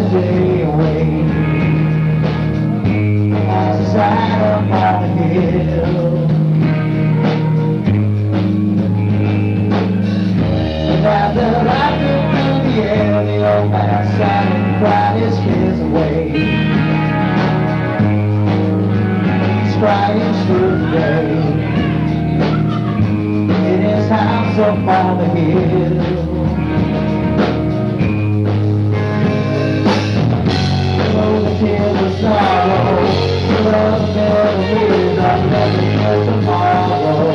I: the day away. As I sat up on the hill, and after laughter through the air, the old man sat and cried his fears away. He's crying through the day in his house up on the hill. Tears of sorrow, love never is, I'll never know tomorrow.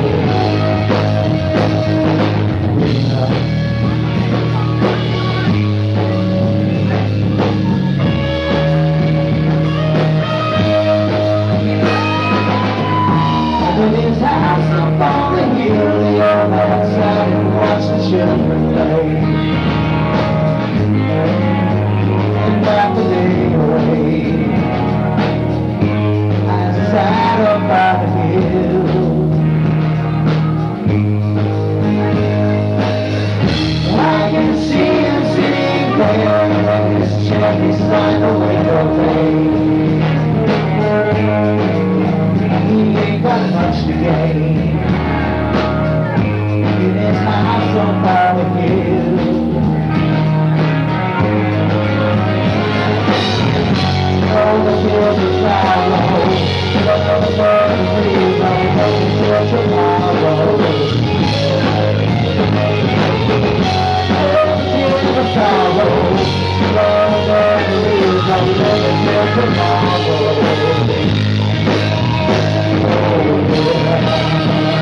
I: In his house up on the hill, the old man sat and watched the children play. And back the day away, as he sat up by the hill. I can see him sitting there in his chair beside the window pane. He ain't got much to gain in his house up by the hill. Oh, the tears of sorrow, but the burden breeze, I'm hoping for tomorrow. Oh, the tears of sorrow, but the burden breeze, I'm hoping for tomorrow. Oh, yeah.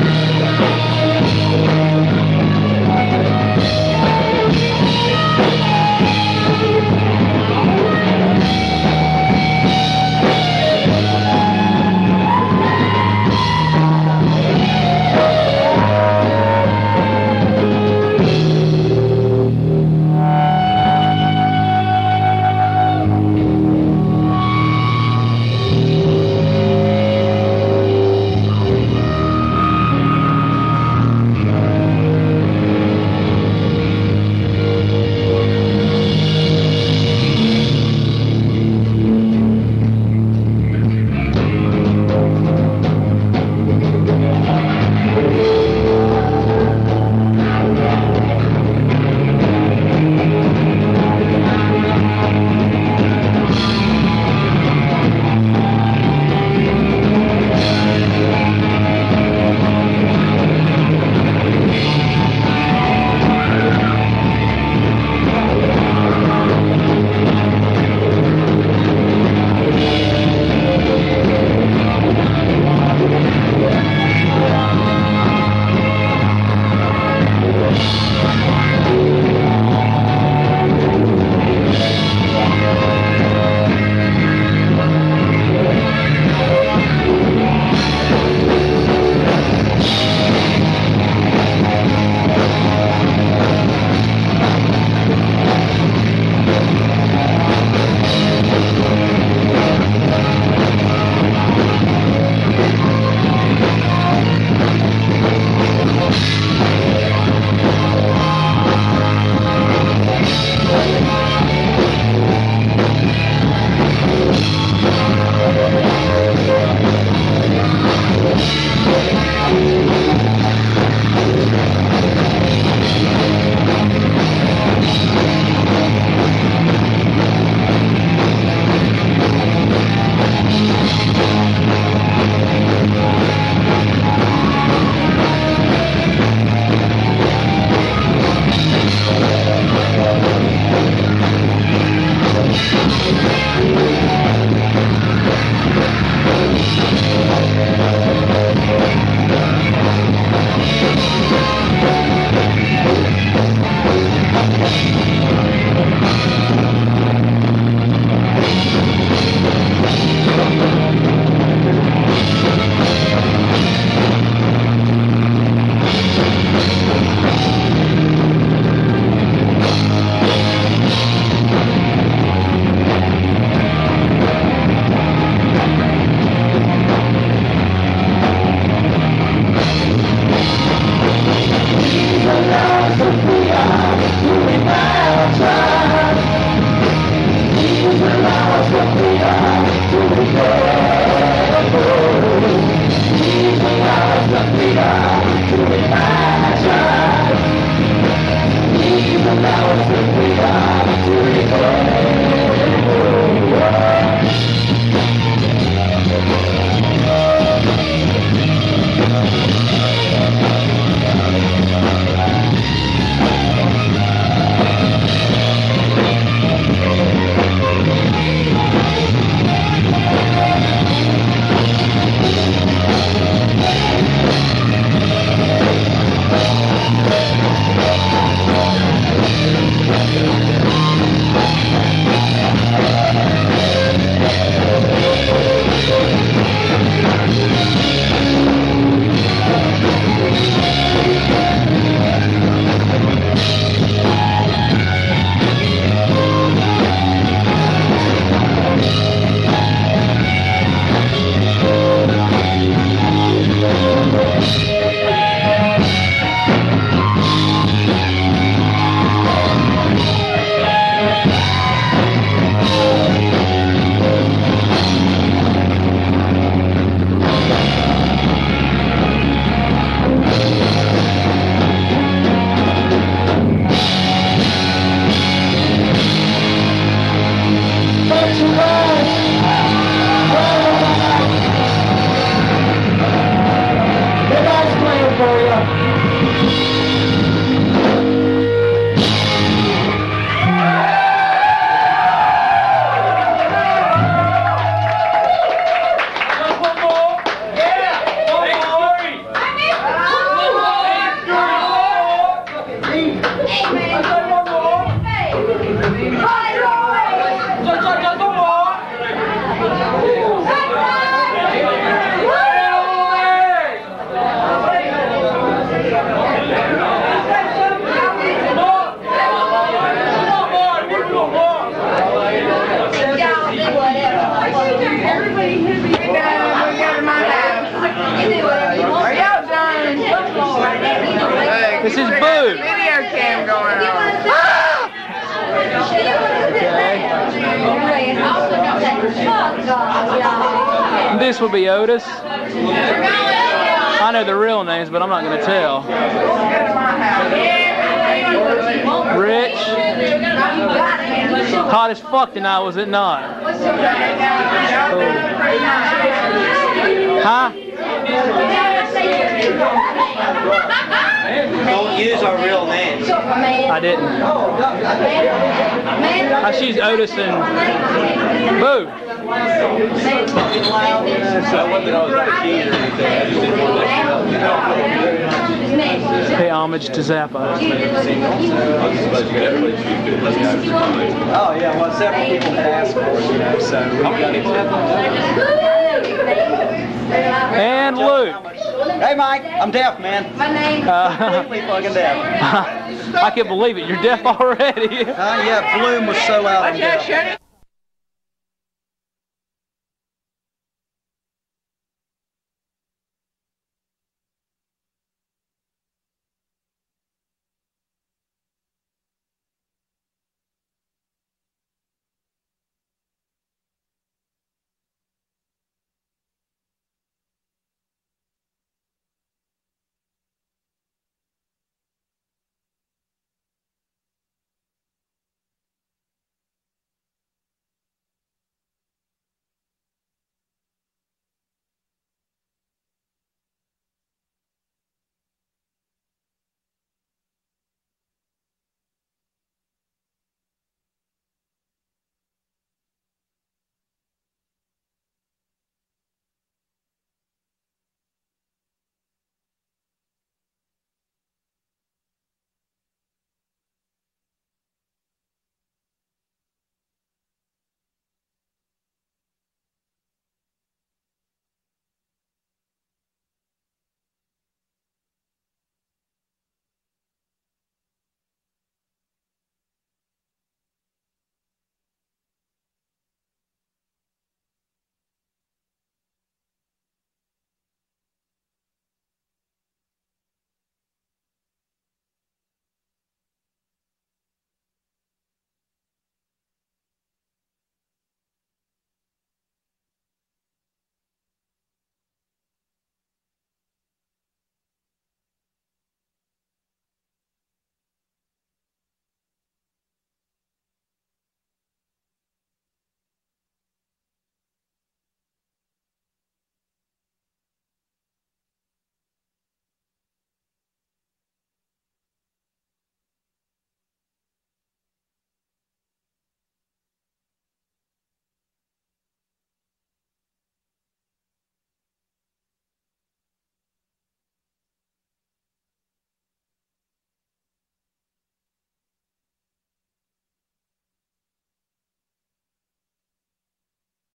J: This is Boo.
F: Video cam going on.
J: And this would be Otis. I know the real names, but I'm not going to tell. Rich. Hot as fuck tonight, was it not? Huh?
E: Don't use our real names.
J: I didn't. I choose Otis and Boo. Pay homage to Zappa.
E: Oh yeah, well several people had asked for it, you know, so we got it.
J: And Luke.
E: Hey Mike, I'm deaf, man.
C: My name
E: Completely fucking deaf.
J: I can't believe it. You're deaf already.
E: Yeah, Bloom was so loud. I'm deaf.